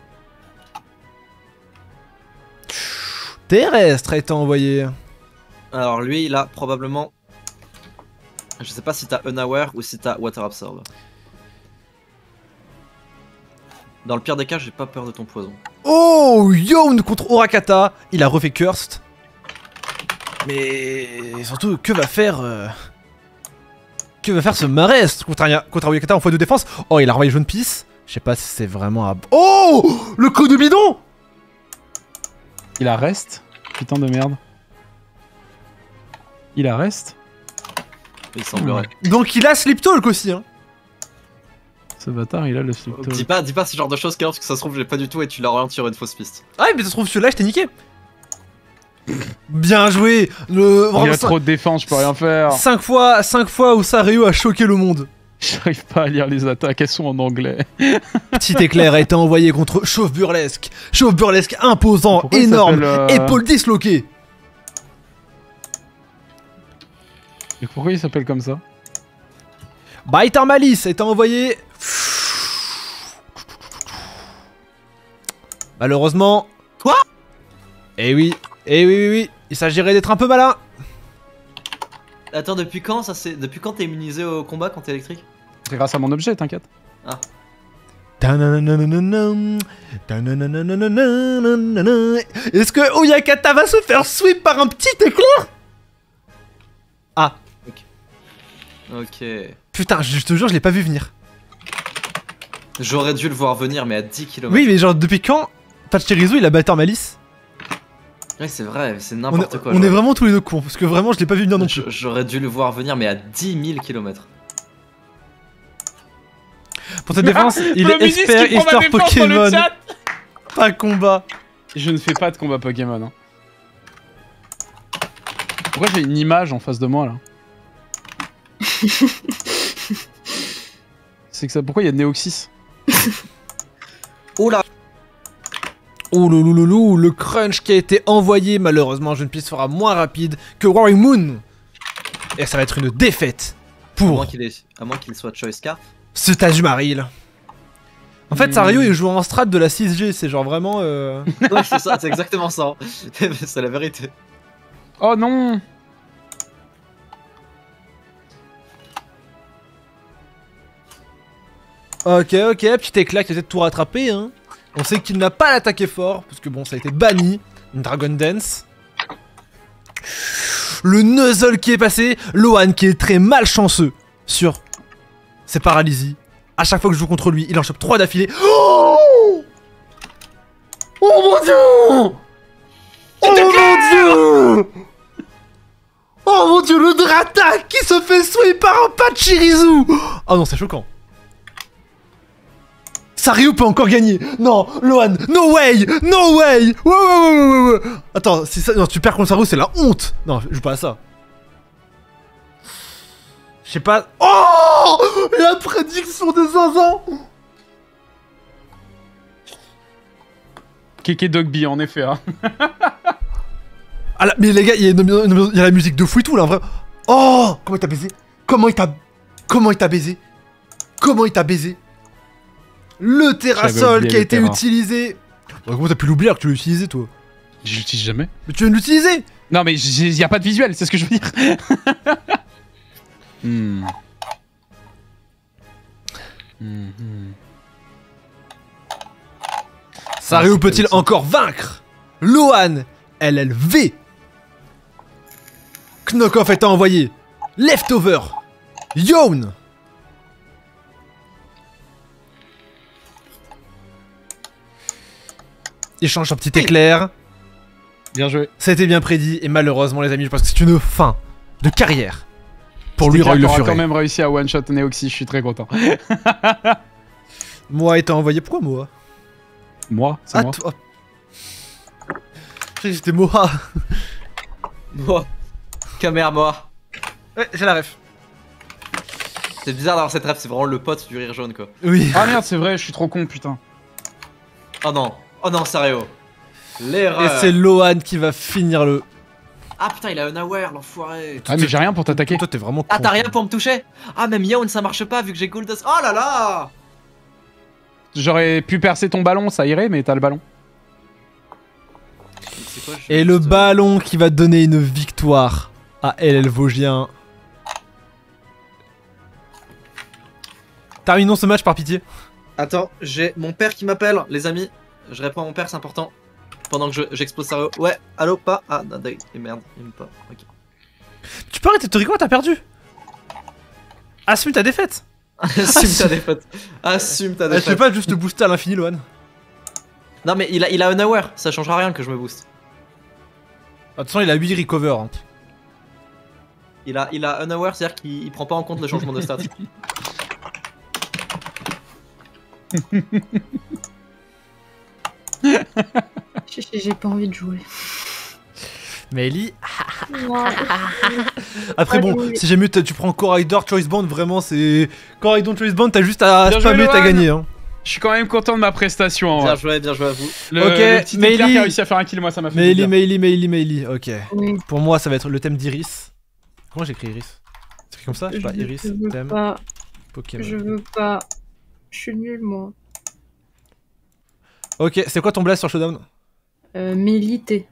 Terrestre a été envoyé. Alors lui, il a probablement... Je sais pas si t'as Unaware ou si t'as Water Absorb. Dans le pire des cas, j'ai pas peur de ton poison. Oh, Yawn contre Orakata. Il a refait Cursed. Mais surtout, que va faire... euh, Que va faire ce Marest contre un, contre un Orakata en fois de défense? Oh, il a renvoyé Jaune Pisse. Je sais pas si c'est vraiment un... Oh, le coup de bidon. Il a reste. Putain de merde. Il a reste. Il semblerait. Donc il a Sleep Talk aussi, hein. Ce bâtard, il a le slip Dis pas, dis pas ce genre de choses, Kélan, parce que ça se trouve, j'ai pas du tout et tu l'as orienté sur une fausse piste. Ah, mais ça se trouve, celui-là, je t'ai niqué. Bien joué. Le... Il Vraiment, a trop de défense, je peux rien faire. cinq fois, cinq fois où Sario a choqué le monde. J'arrive pas à lire les attaques, elles sont en anglais. Petit éclair a été envoyé contre Chauve Burlesque. Chauve Burlesque imposant, Pourquoi il énorme, s'appelle, euh, épaule disloquée. Et pourquoi il s'appelle comme ça? Biter Malice a été envoyé. Malheureusement. Quoi? Eh oui, eh oui, oui, oui. Il s'agirait d'être un peu malin. Attends, depuis quand ça c'est depuis quand t'es immunisé au combat quand t'es électrique? C'est grâce à mon objet, t'inquiète. Est-ce que Oyakata va se faire sweep par un petit éclair? Ah, Ok. putain, je je te jure, je l'ai pas vu venir. J'aurais dû le voir venir, mais à dix kilomètres. Oui, mais genre, depuis quand Pachirizu il a Biter Malice? Ouais, c'est vrai, c'est On, est, n'importe quoi. on est j'aurais- vraiment tous les deux cons, parce que vraiment, je l'ai pas vu venir non plus. J- J'aurais dû le voir venir, mais à dix mille kilomètres. Pour cette défense, il est expert histoire Pokémon, pas combat. Je ne fais pas de combat Pokémon. Hein. Pourquoi j'ai une image en face de moi là? C'est que ça. Pourquoi il y a Neoxys? Oula. Oh le louloulou, le crunch qui a été envoyé, malheureusement, Jeune Piste sera moins rapide que Roaring Moon. Et ça va être une défaite À moins pour qu'il ait- à moins qu'il soit Choice Scarf. ce Tajumaril. En fait, Hmm. Sario, il joue en strat de la six G, c'est genre vraiment... Euh... Ouais, c'est ça, c'est exactement ça. C'est la vérité. Oh non! Ok, ok, petit éclat qui essaie de tout rattraper, hein. On sait qu'il n'a pas l'attaqué fort, parce que bon, ça a été banni. Une Dragon Dance. Le Nuzzle qui est passé. Lohan qui est très malchanceux sur ses paralysies. À chaque fois que je joue contre lui, il en chope trois d'affilée. Oh, oh mon dieu! Oh mon dieu! Oh mon dieu, le Dratak qui se fait sweep par un Pachirizu! Oh non, c'est choquant. Sario peut encore gagner. Non, Lohan, no way, no way. Ouais, ouais, ouais, ouais, ouais, ouais. Attends, si ça, non, tu perds contre Sario, c'est la honte. Non, je joue pas à ça. Je sais pas. Oh, la prédiction de Zinzin. Kéké Dogby, en effet. Hein. Ah là, mais les gars, il y, a une- une- il y a la musique de fou et tout là, en vrai. Oh, comment il t'a baisé? Comment il t'a, comment il t'a baisé? Comment il t'a baisé? Le terrasol oublié qui a le été terrain. utilisé. Bah, comment t'as pu l'oublier alors que tu l'as utilisé toi? Je l'utilise jamais. Mais tu viens de l'utiliser. Non, mais il y a pas de visuel, c'est ce que je veux dire. Hmm. Hmm, hmm. Sario Ah, c'est peut-il pas encore vaincre Lohan L L V? Knockoff est envoyé. Leftover. Yawn. Échange un petit éclair. Bien joué. Ça a été bien prédit et malheureusement les amis, je pense que c'est une fin de carrière pour lui, Roy Le On a Furet. quand même réussi à one-shot Neoxys, je suis très content. Moi étant envoyé, pourquoi moi? Moi, c'est Ah, moi. toi. croyais que j'étais Moha. Moi. Caméra moi. Ouais, j'ai la ref. C'est bizarre d'avoir cette ref, c'est vraiment le pote du rire jaune quoi. Oui. Ah merde, c'est vrai, je suis trop con, putain. Oh non, oh non, sérieux. L'erreur. Et c'est Lohan qui va finir le. Ah putain, il a un aware, l'enfoiré. Ah, mais j'ai rien pour t'attaquer. Toi, t'es vraiment con. Ah, t'as rien pour me toucher? Ah, même Yawn, ça marche pas vu que j'ai Gold. Oh là là. J'aurais pu percer ton ballon, ça irait, mais t'as le ballon. C'est quoi, je- Et le juste, euh, ballon qui va donner une victoire à L L Vosgien. Terminons ce match par pitié. Attends, j'ai mon père qui m'appelle, les amis. Je réponds à mon père, c'est important. Pendant que je- j'explose sérieux. Ouais, allô, pas. Ah, non, d'accord. Et merde, il me pas. Ok. Tu peux arrêter de te rigoler, t'as perdu. Assume ta défaite. Assume ta défaite. Assume ta Ah, je défaite. fais pas juste te booster à l'infini, Lohan. Non, mais il a, il a un aware, ça changera rien que je me booste. De toute façon, il a huit recover. Hein. Il a, il a un aware, c'est-à-dire qu'il il prend pas en compte le changement de stats. J'ai j'ai pas envie de jouer. Mais Ellie. Non. Après, Ah, bon, oui. si jamais tu prends Corridor, Choice Band, vraiment, c'est. Corridor, Choice Band, t'as juste à Bien spammer, joué, t'as Lohan. gagné. Hein. Je suis quand même content de ma prestation. en Bien vrai. joué, bien joué à vous. Le, Ok, le petit Meili. éclair qui a réussi à faire un kill, moi ça m'a fait Meili, plaisir. Meili, Meili, Meili. Ok. Oui, Pour moi, ça va être le thème d'Iris. Comment j'écris Iris? C'est écrit comme ça? Je sais je, pas, Iris, je veux thème, pas. Pokémon. Je veux pas. Je suis nul moi. Ok, c'est quoi ton blast sur Showdown? Euh, Mélité.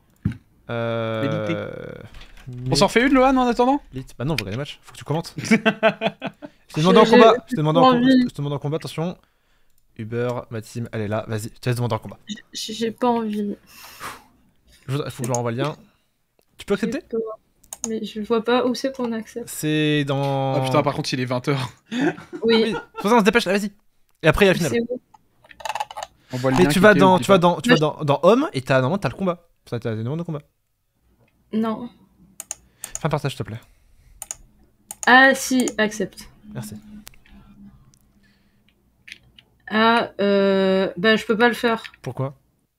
Euh. On s'en refait une, Lohan, en attendant? Mélite. Bah non, on va gagner le match, faut que tu commentes. Je t'ai demandé en J'ai- combat, j'ai je t'ai demandé en pas combat, envie. je te demande en combat, attention. Uber, ma team, elle est là, vas-y, tu vas se demander en combat. J'ai j'ai pas envie. Il faut que je leur envoie le lien. Tu peux accepter? J'ai peur. Mais je vois pas où c'est qu'on accepte. C'est dans. Ah putain, par contre, il est vingt heures. Oui. C'est pour ça on se dépêche, là, vas-y. Et après, il y a la finale. C'est où? On voit le Mais lien tu vas cliquer, dans, oublie tu vas pas. dans, tu vas dans, dans Home et t'as normalement t'as le combat. Ça, t'as des demandes de combat. Non. Fais un partage, s'il te plaît. Ah si, accepte. Merci. Ah, euh, bah je peux pas le faire. Pourquoi?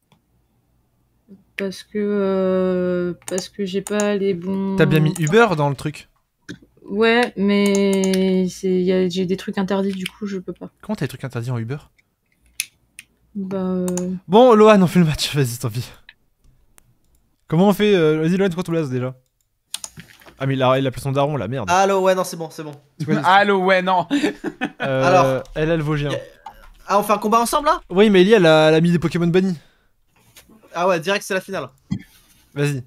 Parce que euh, parce que j'ai pas les bons. T'as bien mis Uber dans le truc. Ouais, mais c'est y a- j'ai des trucs interdits du coup je peux pas. Comment t'as des trucs interdits en Uber? Bah euh, Bon, Lohan, on fait le match, vas-y, tant pis. Comment on fait euh, Vas-y, Lohan, c'est quoi ton blast déjà? Ah, mais il a, il a appelé son daron, la merde. Allo, ouais, non, c'est bon, c'est bon. Allô, ouais, non. Euh, alors. Elle a le Vosgien. Yeah. Ah, on fait un combat ensemble là? Oui, mais Ellie, elle a, elle a mis des Pokémon bunny. Ah ouais, direct, c'est la finale. Vas-y.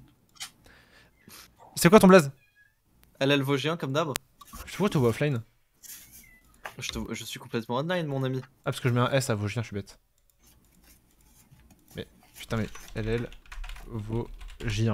C'est quoi ton blaze? Elle a le Vosgien comme d'hab. Je vois, te vois offline. Je, te- je suis complètement online, mon ami. Ah, parce que je mets un S à Vosgien, je suis bête. Mais, putain, mais L L Vosgien.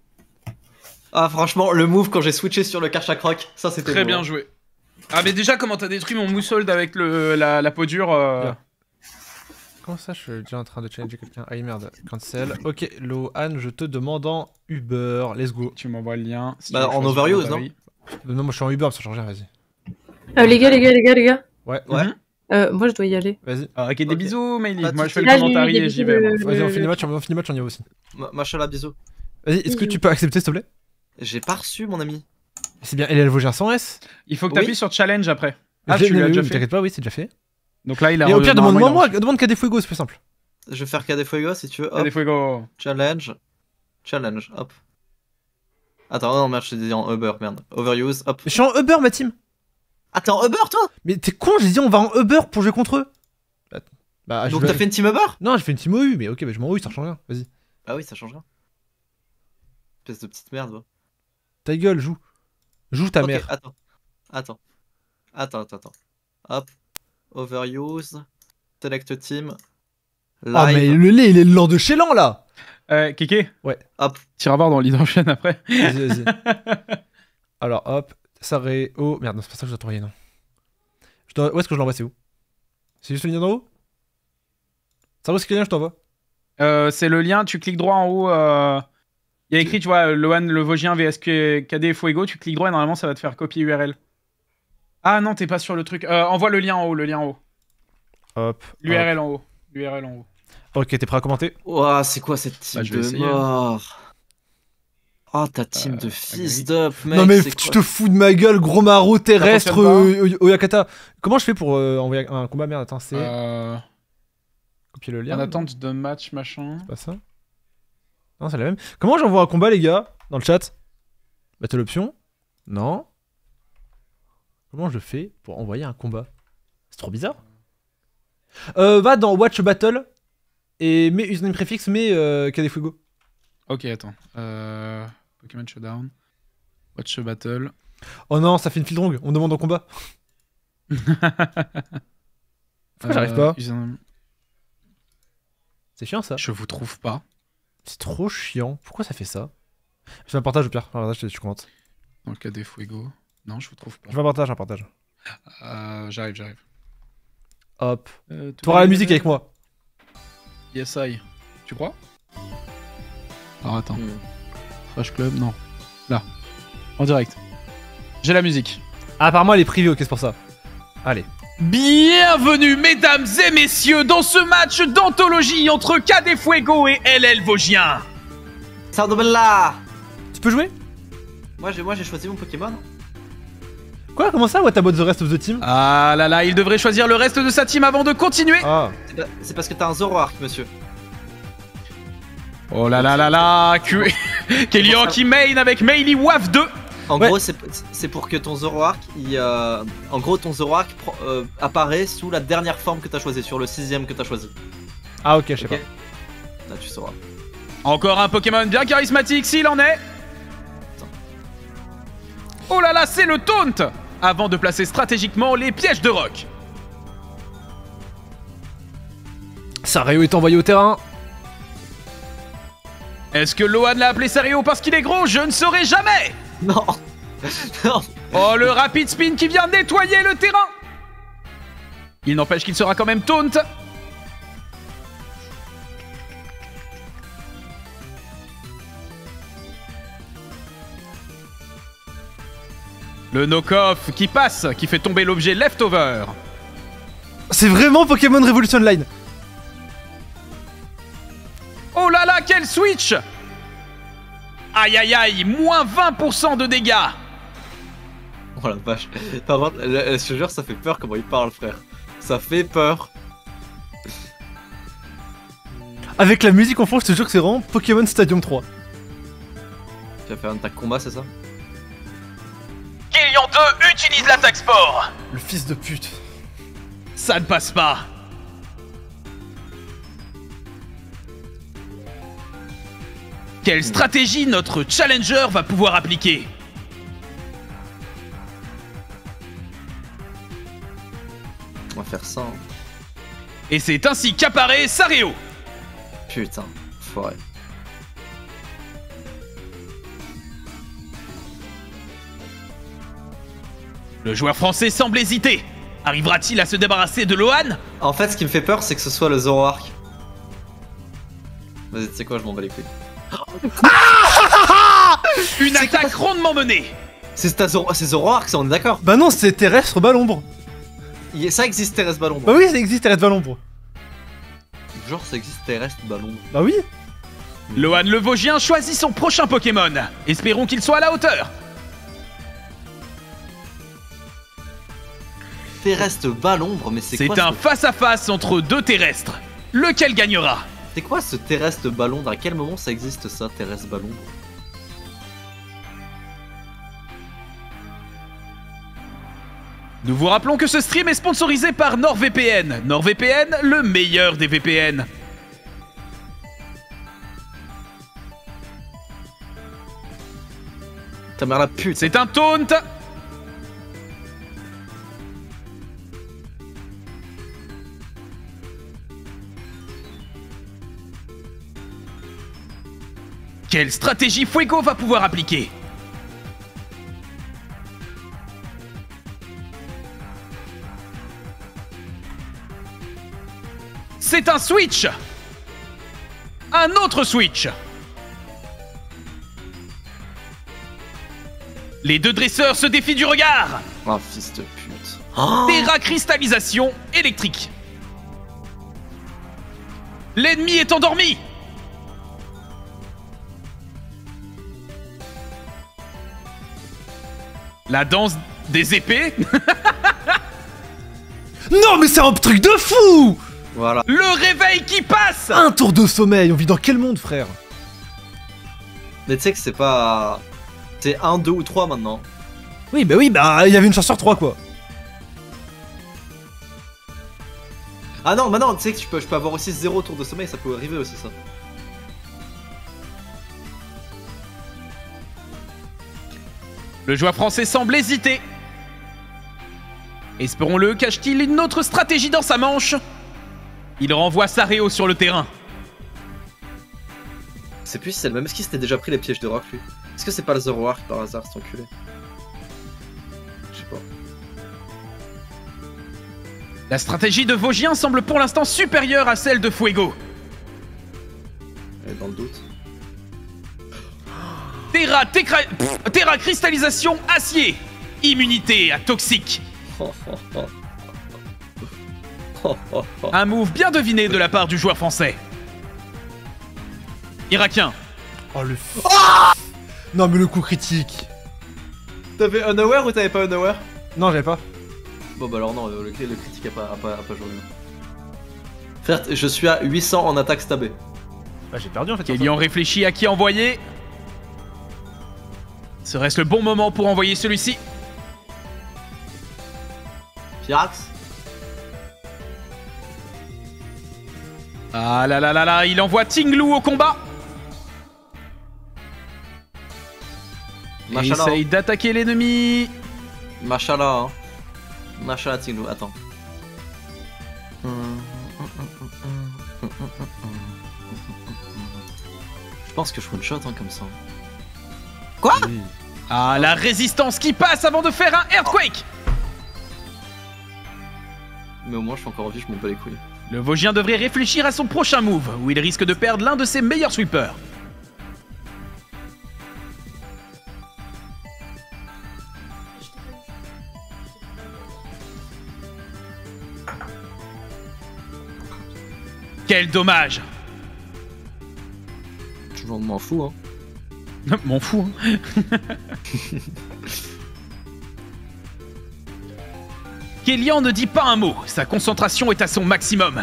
Ah, franchement, le move quand j'ai switché sur le Karchak Rock, ça c'était Très beau, bien hein. joué. Ah, mais déjà, comment t'as détruit mon moussehold avec le, la, la peau dure euh, Bien. Comment ça, je suis déjà en train de challenger quelqu'un? Ah merde, cancel. Ok, Lohan, je te demande en Uber, let's go. Tu m'envoies le lien. si Bah, tu veux en choisir overuse, ta non vie. Euh, Non, moi je suis en Uber, ça change rien, vas-y. euh, les gars, les gars, les gars, les gars. Ouais, Ouais. Mhm. Euh, moi je dois y aller. vas-y. Ah, ok, des Ok. bisous, Meili. Pas de Moi, je fais le soucis. commentary Salut, et j'y vais. moi. bisous. Vas-y, on Le- finit le match, on finit le match, on y va aussi. Ma- Machallah, bisous. Vas-y, est-ce que Bisous. tu peux accepter, s'il te plaît? J'ai pas reçu, mon ami. C'est bien, L L Vosgien sans S. Il faut que Oui. t'appuies sur challenge après. Ah, Je l'ai- tu l'as oui, déjà oui, fait. T'inquiète pas, oui, c'est déjà fait. Donc là, il a. Et au pire, normalement, demande-moi il a moi, reçu. demande K D Fuego, c'est plus simple. Je vais faire K D Fuego si tu veux. Ah, Hop, des fuego. challenge. Challenge, hop. Attends, non, merde, je t'ai dit en Uber, merde. Overuse, hop. Je suis en Uber, ma team. Ah, t'es en Uber, toi? Mais t'es con, j'ai dit on va en Uber pour jouer contre eux. Bah, bah, je Donc vais- t'as fait une team Uber? Non, j'ai fait une team O U, mais ok, bah je m'en O U, ça change rien. Vas-y. Ah oui, ça change rien. Espèce de petite merde, va. Ta gueule, joue. Joue ta Ok, mère. attends. Attends. Attends, attends, attends. Hop. Overuse. Select team. Live. Ah, mais le lait, il est lent de chez lent là. Euh, Kéké. Hop. T'iras voir dans l'hydrogène après. Vas-y, vas-y. Alors, hop. Saré. Oh, merde, non, c'est pas ça que je dois t'envoyer, non. Je dois... Où est-ce que je l'envoie, c'est où? C'est juste le lien d'en haut? Ça va, c'est quel lien je t'envoie? Euh, c'est le lien, tu cliques droit en haut. euh, Il y a écrit, tu vois, Lohan le Vosgien V S K D Fuego. Tu cliques droit et normalement, ça va te faire copier U R L. Ah non, t'es pas sur le truc. Euh, envoie le lien en haut, le lien en haut. Hop. L'U R L en haut. L'U R L en haut. Ok, t'es prêt à commenter? Ouah, c'est quoi cette team Bah, je vais de essayer. mort? Oh, ta team Euh, de fils agree. d'up, mec. Non mais c'est tu quoi te fous de ma gueule, gros maraud terrestre fonctionne euh, Oyakata. Comment je fais pour euh, envoyer un combat? Merde, attends, c'est... Euh, Copier le lien. en attente de match, machin. C'est pas ça? Non, c'est la même. Comment j'envoie un combat, les gars? Dans le chat? Battle option? Non. Comment je fais pour envoyer un combat? C'est trop bizarre. Euh, va dans Watch Battle et mets username préfixe, mets euh, Kadefuego. Ok, attends. Euh... Pokémon Showdown. Watch Battle. Oh non, ça fait une file longue, on demande en combat. Pourquoi j'arrive pas? username- C'est chiant ça. Je vous trouve pas. C'est trop chiant. Pourquoi ça fait ça? Je fais un partage au pire. Un partage, tu comptes. Dans le cas des Fuego. Non, je vous trouve pas. Je fais un partage, un partage. Euh, j'arrive, j'arrive. Hop. Euh, T'auras la musique avec moi. Yes, I. Tu crois? Alors attends. Hmm. Flash Club, non. Là. En direct. J'ai la musique. Ah, apparemment elle est privée, ok, c'est pour ça. Allez. Bienvenue, mesdames et messieurs, dans ce match d'anthologie entre Kadefuego et L L Vosgien. Sardobella. Tu peux jouer? Moi, j'ai moi, j'ai choisi mon Pokémon. Quoi? Comment ça? What about the rest of the team? Ah là là, il devrait choisir le reste de sa team avant de continuer. Ah. C'est pa- C'est parce que t'as un Zoroark, monsieur. Oh là là là là, Q... Kélian qui main avec Meili Waf deux. En Ouais. gros, c'est c'est pour que ton Zoroark, il, euh, en gros, ton Zoroark pro- euh, apparaît sous la dernière forme que t'as choisi, sur le sixième que t'as choisi. Ah, ok, je sais Ok. pas. Là, tu sauras. Encore un Pokémon bien charismatique s'il en est. Oh là là, c'est le taunt. Avant de placer stratégiquement les pièges de roc. Sario est envoyé au terrain. Est-ce que Lohan l'a appelé Sario parce qu'il est gros? Je ne saurais jamais. Non. Non. Oh, le rapid spin qui vient nettoyer le terrain. Il n'empêche qu'il sera quand même taunt. Le knock-off qui passe, qui fait tomber l'objet leftover. C'est vraiment Pokémon Revolution Line. Oh là là, quel switch! Aïe aïe aïe, moins vingt pour cent de dégâts. Oh la vache. Par contre, je te jure, ça fait peur comment il parle, frère. Ça fait peur. Avec la musique en fond, je te jure que c'est vraiment Pokémon Stadium trois. Tu vas faire un attaque combat, c'est ça? Kélian deux utilise l'attaque sport. Le fils de pute. Ça ne passe pas. Quelle stratégie notre challenger va pouvoir appliquer? On va faire ça. Hein. Et c'est ainsi qu'apparaît Sario. Putain, foiré. Le joueur français semble hésiter. Arrivera-t-il à se débarrasser de Lohan? En fait, ce qui me fait peur, c'est que ce soit le Zoroark. Vas-y, tu sais quoi, je m'en bats les couilles. Une C'est attaque rondement menée. C'est ta Zoro... c'est Zoroark, ça, on est d'accord. Bah non, c'est terrestre bas l'ombre. Il- Ça existe terrestre ballon. Bah oui, ça existe terrestre bas l'ombre. Genre, ça existe terrestre ballon. Bah oui. Lohan le Vosgien choisit son prochain Pokémon. Espérons qu'il soit à la hauteur. Terrestre bas l'ombre, mais c'est C'est quoi un ce... face-à-face entre deux terrestres. Lequel gagnera? C'est quoi ce terrestre ballon? À quel moment ça existe ça, terrestre ballon? Nous vous rappelons que ce stream est sponsorisé par NordVPN. NordVPN, le meilleur des V P N. Ta mère la pute. C'est un taunt. Quelle stratégie Fuego va pouvoir appliquer? C'est un switch. Un autre switch. Les deux dresseurs se défient du regard. Ah, fils de pute. Terra cristallisation électrique. L'ennemi est endormi. La danse des épées. Non, mais c'est un truc de fou! Voilà. Le réveil qui passe. Un tour de sommeil, on vit dans quel monde, frère? Mais tu sais que c'est pas... C'est un, deux ou trois maintenant. Oui, bah oui, bah il y avait une chance sur trois, quoi. Ah non, maintenant tu sais que tu peux, je peux avoir aussi zéro tour de sommeil, ça peut arriver aussi ça. Le joueur français semble hésiter. Espérons-le, cache-t-il une autre stratégie dans sa manche? Il renvoie Sareo sur le terrain. Je sais plus si c'est le même. Est-ce qu'il s'était déjà pris les pièges de rock lui? Est-ce que c'est pas le Zero Arc par hasard, cet enculé? Je sais pas. La stratégie de Vosgien semble pour l'instant supérieure à celle de Fuego. Elle est dans le doute. Terra, Terra, pff, Terra cristallisation acier. Immunité à toxique. Oh, oh, oh. Oh, oh, oh. Un move bien deviné de la part du joueur français. Irakien. Oh le f... Non mais le coup critique. T'avais unaware ou t'avais pas unaware? Non, j'avais pas. Bon bah alors non, le, le critique a pas, a pas, a pas joué. Frère, je suis à huit cents en attaque stabée. Bah j'ai perdu en fait. Kélian réfléchit à qui envoyer. Serait-ce le bon moment pour envoyer celui-ci? Pyrax. Ah là là là là, il envoie Tinglu au combat. Il Machallah. essaye d'attaquer l'ennemi. Machallah, hein. Machallah Tinglu, attends. Je pense que je one shot hein, comme ça. Quoi? Oui. Ah, la résistance qui passe avant de faire un Earthquake. Mais au moins je suis encore en vie, je m'en bats les couilles. Le Vosgien devrait réfléchir à son prochain move, où il risque de perdre l'un de ses meilleurs sweepers. Quel dommage. Je m'en fous, hein. M'en fous. Hein. Kélian ne dit pas un mot, sa concentration est à son maximum.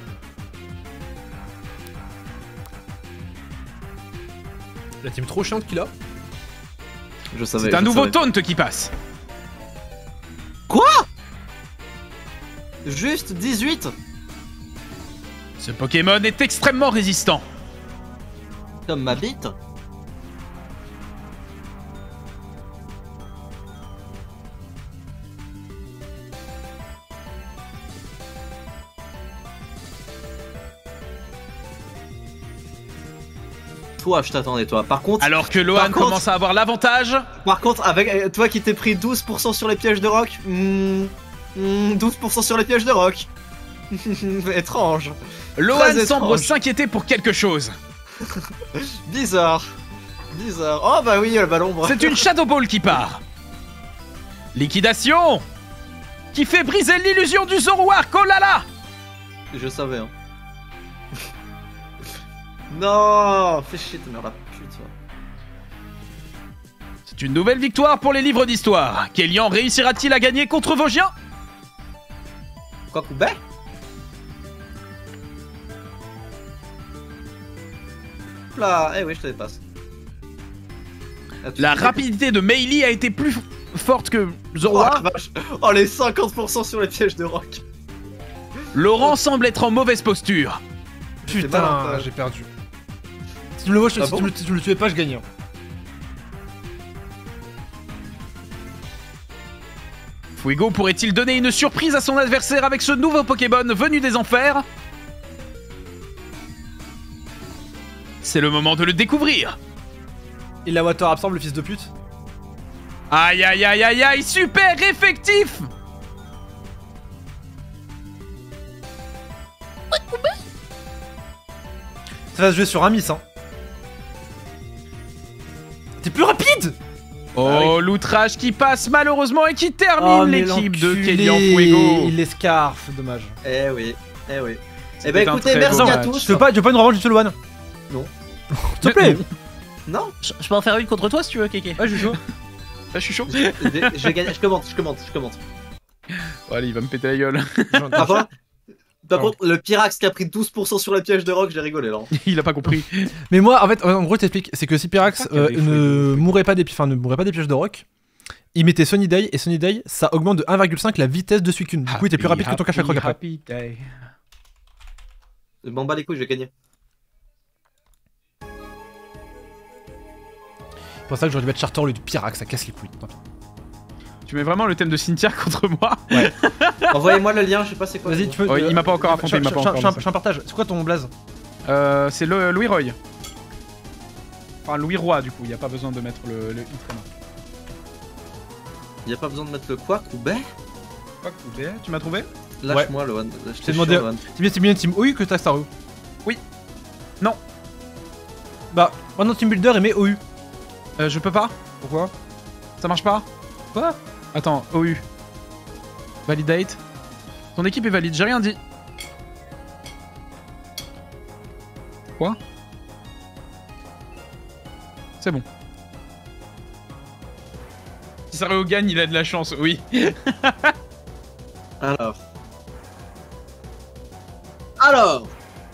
La team trop chiante qu'il a. Je savais. C'est un je nouveau savais. taunt qui passe. Quoi? Juste dix-huit? Ce Pokémon est extrêmement résistant. Comme ma bite? Toi, je t'attendais, toi. Par contre, Alors que Lohan Par contre- commence à avoir l'avantage. par contre, avec euh, toi qui t'es pris douze pour cent sur les pièges de rock, hmm, hmm, douze pour cent sur les pièges de rock. Étrange. Lohan Très semble étrange. s'inquiéter pour quelque chose. Bizarre. Bizarre. Oh bah oui, le ballon. C'est une Shadow Ball qui part. Liquidation qui fait briser l'illusion du Zoroark. Oh là là. Je savais, hein. Non, fais chier, ta mère la pute. C'est une nouvelle victoire pour les livres d'histoire. Kélian réussira-t-il à gagner contre Vosgien? Quoi, Koubet? Là, eh oui, je te dépasse. Ah, tu- La rapidité de Meili a été plus f- forte que Oh, la Zoroark. vache. Oh, les cinquante pour cent sur les pièges de rock. Laurent semble être en mauvaise posture. C'est mal, Putain, hein. j'ai perdu. Si tu me le vois, je- Ah si, bon tu me, si tu me le tuais pas, je gagnais. Fuego pourrait-il donner une surprise à son adversaire avec ce nouveau Pokémon venu des enfers? C'est le moment de le découvrir. Il la water absorbe le fils de pute. Aïe aïe aïe aïe aïe, super effectif. Ça va se jouer sur un miss, hein. T'es plus rapide. Oh, Ah l'outrage qui passe malheureusement et qui termine Oh, mais l'équipe de l'enculé. Kélian Fuego. Il l'escarfe, dommage. Eh oui, eh oui. Eh bah C'était un écoutez, très merci beau à match. tous. Tu veux pas, tu veux pas une revanche du Soloane? Non. S'il te plaît. Non, Je, je peux en faire une contre toi si tu veux, Kéké. Ouais, je suis chaud. Ah, je suis chaud. je vais, je vais gagner, je commente, je commente, je commente. Oh, allez, il va me péter la gueule. Par contre, par Ah. contre, le Pyrax qui a pris douze pour cent sur la piège de rock, j'ai rigolé là. Il a pas compris. Mais moi, en fait, en gros, je t'explique, c'est que si Pyrax Je crois qu'il y a euh, des ne fouilles. mourait pas des, pi- enfin, ne mourait pas des pièges de rock, il mettait Sunny Day et Sunny Day, ça augmente de un virgule cinq la vitesse de Suicune. Du coup, il était plus rapide que ton cache à croc après. Happy day. Je m'en bats les couilles, je vais gagner. C'est pour ça que j'aurais dû mettre Charter au lieu du Pyrax, ça casse les couilles. Tant pis. Tu mets vraiment le thème de cimetière contre moi? Envoyez-moi le lien, je sais pas c'est quoi. Vas-y, le tu peux. Oh, il m'a pas encore affronté, il m'a pas encore Je suis un- lancé. je suis un partage. C'est quoi ton blaze? Euh, c'est le Louis Roy. Enfin, Louis Roy, du coup, il y a pas besoin de mettre le, le i très loin. Y a pas besoin de mettre le quoi, Koubet? Quoi que tu Tu m'as trouvé? Lâche-moi, Lohan. Je t'ai demandé- C'est bien, c'est bien Team O U que t'as Star U. Oui. Non. Bah, maintenant Team Builder et met O U. Euh, je peux pas. Pourquoi? Ça marche pas? Quoi? Attends, O U. Validate. Ton équipe est valide, j'ai rien dit. Quoi? C'est bon. Si Sario gagne, il a de la chance, oui. Alors. Alors.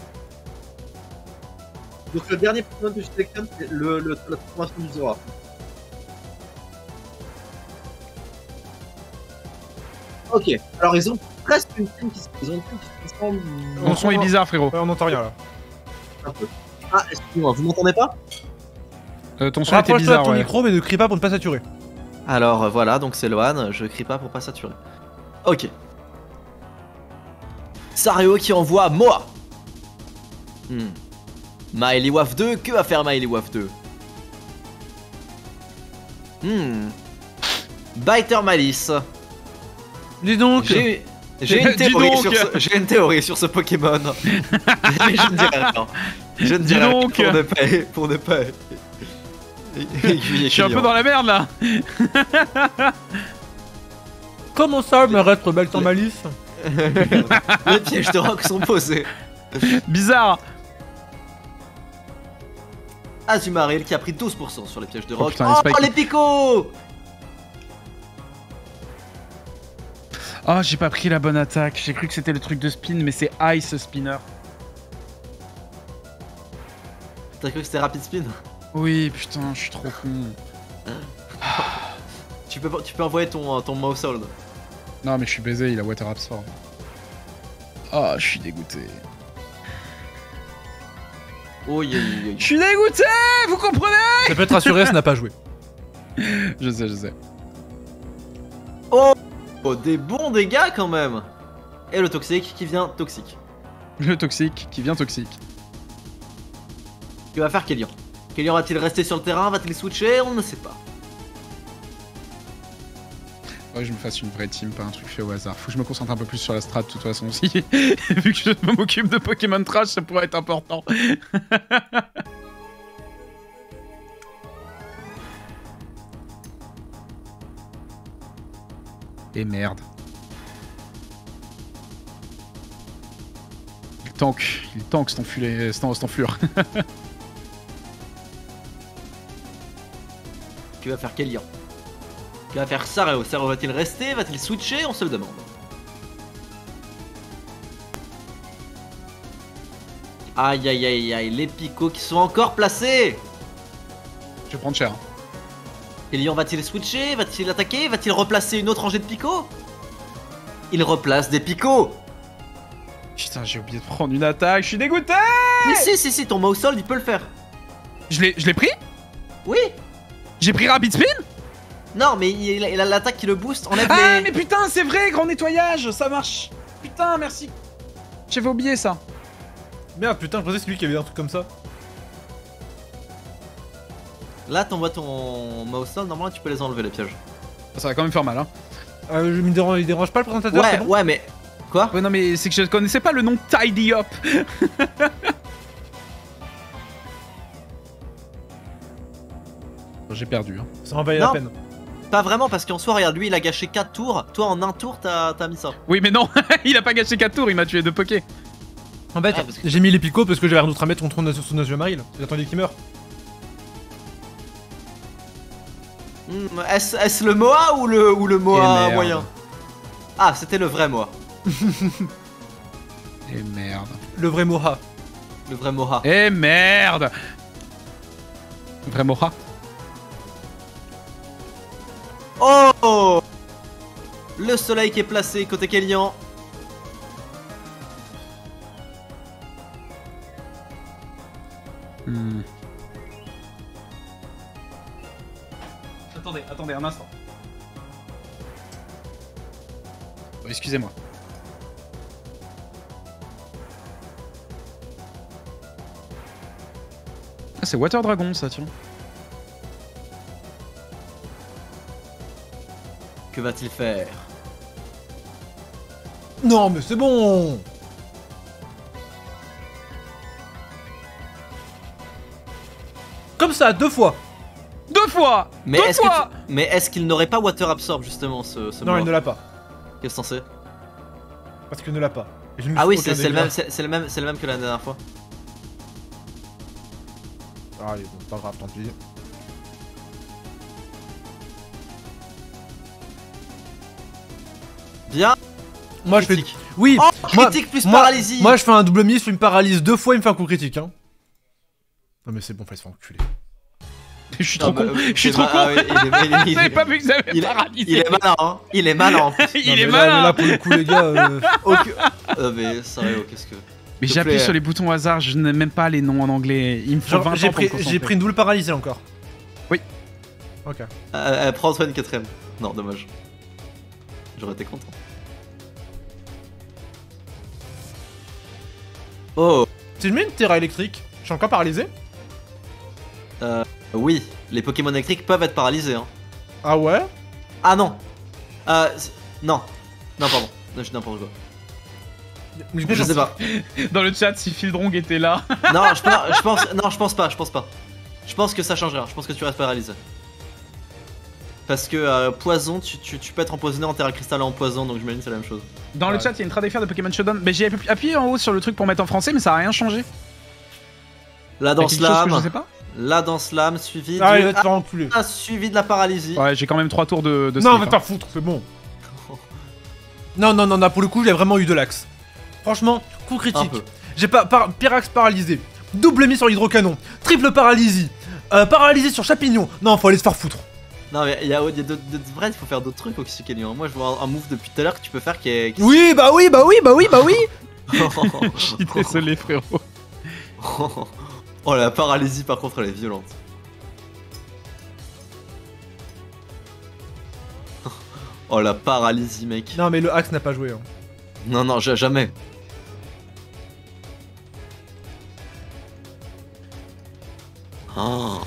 Donc le dernier Pokémon que je sélectionne, c'est le, le, la transformation du Zora. Ok, alors ils ont presque une team qui se ils ont une team qui se transforme Mon son est bizarre, frérot. Ouais, on entend rien là. un peu. Ah, excusez-moi, vous m'entendez pas? Euh, ton son était Rapproche-toi bizarre, de ton ouais. micro, mais ne crie pas pour ne pas saturer. Alors euh, voilà, donc c'est Lohan, je crie pas pour pas saturer. Ok. Sario qui envoie Moa. Hmm. Maeliwaf deux, que va faire Maeliwaf deux? Hmm. Biter Malice. Dis donc. J'ai j'ai une, Dis théorie donc. sur ce- j'ai une théorie sur ce Pokémon. Mais je ne dirai rien. Je ne Dis dirai rien donc. pour ne pas... Pour ne pas... Je suis un peu dans la merde là. Comment ça, me reste belle sans malice? Les pièges de rock sont posés. Bizarre. Azumarill qui a pris douze pour cent sur les pièges de rock. putain, les Oh, spikes. les picots! Oh, j'ai pas pris la bonne attaque. J'ai cru que c'était le truc de spin, mais c'est Ice Spinner. T'as cru que c'était Rapid Spin? Oui, putain, je suis trop con. Tu peux, tu peux envoyer ton, ton Mousehold. Non, mais je suis baisé, il a Water Absorb. Oh, je suis dégoûté. Oh, yeah, yeah, yeah. Je suis dégoûté, vous comprenez? Ça peut être rassuré, ça n'a pas joué. Je sais, je sais. Oh, des bons dégâts quand même. Et le toxique qui vient toxique. Le toxique qui vient toxique. Que va faire Kélian? Kélian va-t-il rester sur le terrain? Va-t-il switcher? On ne sait pas. Ouais, je me fasse une vraie team, pas un truc fait au hasard. Faut que je me concentre un peu plus sur la strat de toute façon aussi. Vu que je m'occupe de Pokémon Trash, ça pourrait être important. Et merde. Il tank, il tank cet enfulé, cet en- cet enflure. Que va faire Kélian? Que va faire Sario? Sario va-t-il rester? Va-t-il switcher? On se le demande. Aïe aïe aïe aïe, les picots qui sont encore placés. Je vais prendre cher. Kélian va-t-il switcher? Va-t-il attaquer? Va-t-il replacer une autre rangée de picots? Il replace des picots. Putain, j'ai oublié de prendre une attaque, je suis dégoûté. Mais si si si, ton Mousehold il peut le faire. Je l'ai je l'ai pris? Oui. J'ai pris Rapid Spin? Non mais il a il a l'attaque qui le booste, enlève Ah, les... mais putain, c'est vrai, grand nettoyage, ça marche. Putain, merci. J'avais oublié ça. Merde, putain, je pensais que c'est lui qui avait un truc comme ça. Là t'envoies ton Mousehold, normalement tu peux les enlever les pièges. Ça va quand même faire mal, hein. Euh, je me dérange, il dérange pas le présentateur, Ouais c'est bon? ouais mais... Quoi? Ouais, non, mais c'est que je connaissais pas le nom Tidy Up. J'ai perdu, hein. Ça en valait la Non. peine. Pas vraiment parce qu'en soi regarde lui il a gâché quatre tours, toi en un tour t'as t'as mis ça. Oui, mais non, il a pas gâché quatre tours, il m'a tué deux pokés. En fait, Ah, parce que- j'ai mis les picots parce que j'avais rien d'autre à mettre contre son Nazio Maril. J'attendais qu'il meure. Hmm, Est-ce est-ce le Moa ou le, ou le Eh Moa merde. moyen? Ah, c'était le vrai Moa. Et merde. Le vrai Moha. Le vrai Moha. Et merde. Vrai Moha. Oh! Le soleil qui est placé côté Kélian. Hmm. Attendez, attendez un instant. Oh, excusez-moi. Ah, c'est Water Dragon ça, tiens. Que va-t-il faire? Non, mais c'est bon. Comme ça, deux fois. Deux fois. Mais Deux est-ce que fois. tu- mais est-ce qu'il n'aurait pas Water Absorb justement ce, ce Non, Moa? il ne l'a pas. Quel sens c'est? Parce qu'il ne l'a pas. Et je ne lui Ah fais oui, aucun c'est c'est le dégât. même, c'est c'est le même, c'est le même que la dernière fois. Ah, allez, bon, pas grave, tant pis. Bien. Moi, je fais. Critique. Oui, Oh, moi, critique plus moi- paralysie. moi, je fais un double miss, il me paralyse deux fois, il me fait un coup critique. Hein. Non, mais c'est bon, fallait se faire enculer. Je suis Non, trop bah, con. euh, Je suis c'est trop ma- con. ah oui, il est- il est- il est- J'avais pas vu que ça avait il est- paralysé. Il est malin, hein. Il est malin en plus. Il Non, est mais là, malin. mais là, pour le coup, les gars. euh, Ok. Euh, mais sérieux, qu'est-ce que. Mais S'il te j'appuie plaît. sur les boutons au hasard, je n'aime même pas les noms en anglais. Il me faut Genre, vingt j'ai ans pour pris, me concentrer. j'ai pris une double paralysée encore. Oui. Ok. Euh, euh, Prends-toi une quatrième. Non, dommage. J'aurais été content. Oh. Si je mets une terra électrique, je suis encore paralysé. Euh, oui, les Pokémon électriques peuvent être paralysés. Hein. Ah ouais. Ah non. Euh, c'est- non. Non, pardon. Non, je dis n'importe quoi. Je sais pas. Dans le chat, si Fildrong était là. Non, je pense, je pense, non, je pense pas, je pense pas. Je pense que ça change rien. Je pense que tu restes paralysé. Parce que euh, poison, tu, tu, tu peux être empoisonné en terra cristal en poison, donc j'imagine que c'est la même chose. Dans le Ouais. chat, il y a une trad F R de Pokémon Showdown. Mais j'ai appuyé en haut sur le truc pour mettre en français, mais ça a rien changé. La Y'a danse quelque chose que je lame, sais pas. la danse lame suivi Ah, il du va te faire enculer. ah, suivi de la paralysie. Ouais, j'ai quand même trois tours de. de Non, slip, va hein. te faire foutre, c'est bon. Non, non, non, non, pour le coup, j'ai vraiment eu de l'axe. Franchement, coup Un critique. peu. J'ai pas par, Pyrax paralysé, double mis sur l'hydrocanon, triple paralysie, euh, paralysé sur champignon. Non, faut aller se faire foutre. Non mais il y a, il y a d'autres- d'autres- vrai, il faut faire d'autres trucs au Kylian. Moi je vois un, un move depuis tout à l'heure que tu peux faire qui est. qui- Oui, bah oui, bah oui, bah oui, bah oui. Je suis désolé, frérot. Oh la paralysie par contre elle est violente. Oh la paralysie mec. Non, mais le axe n'a pas joué. Hein. Non non ja- jamais. Oh.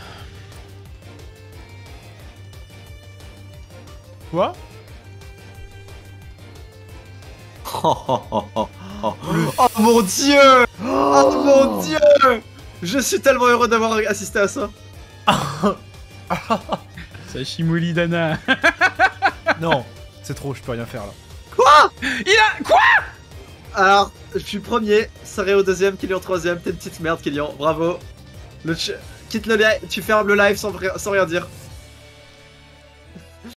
Quoi? Oh, oh, oh, oh, oh. Oh, mon dieu. Oh mon dieu. Je suis tellement heureux d'avoir assisté à ça. Sashimoli Dana. Non, c'est trop, je peux rien faire là. Il a. Quoi? Alors, je suis premier, Saré au deuxième, Kylian troisième, t'es une petite merde Kylian, bravo. Le ch- Quitte le live, tu fermes le live sans, sans rien dire.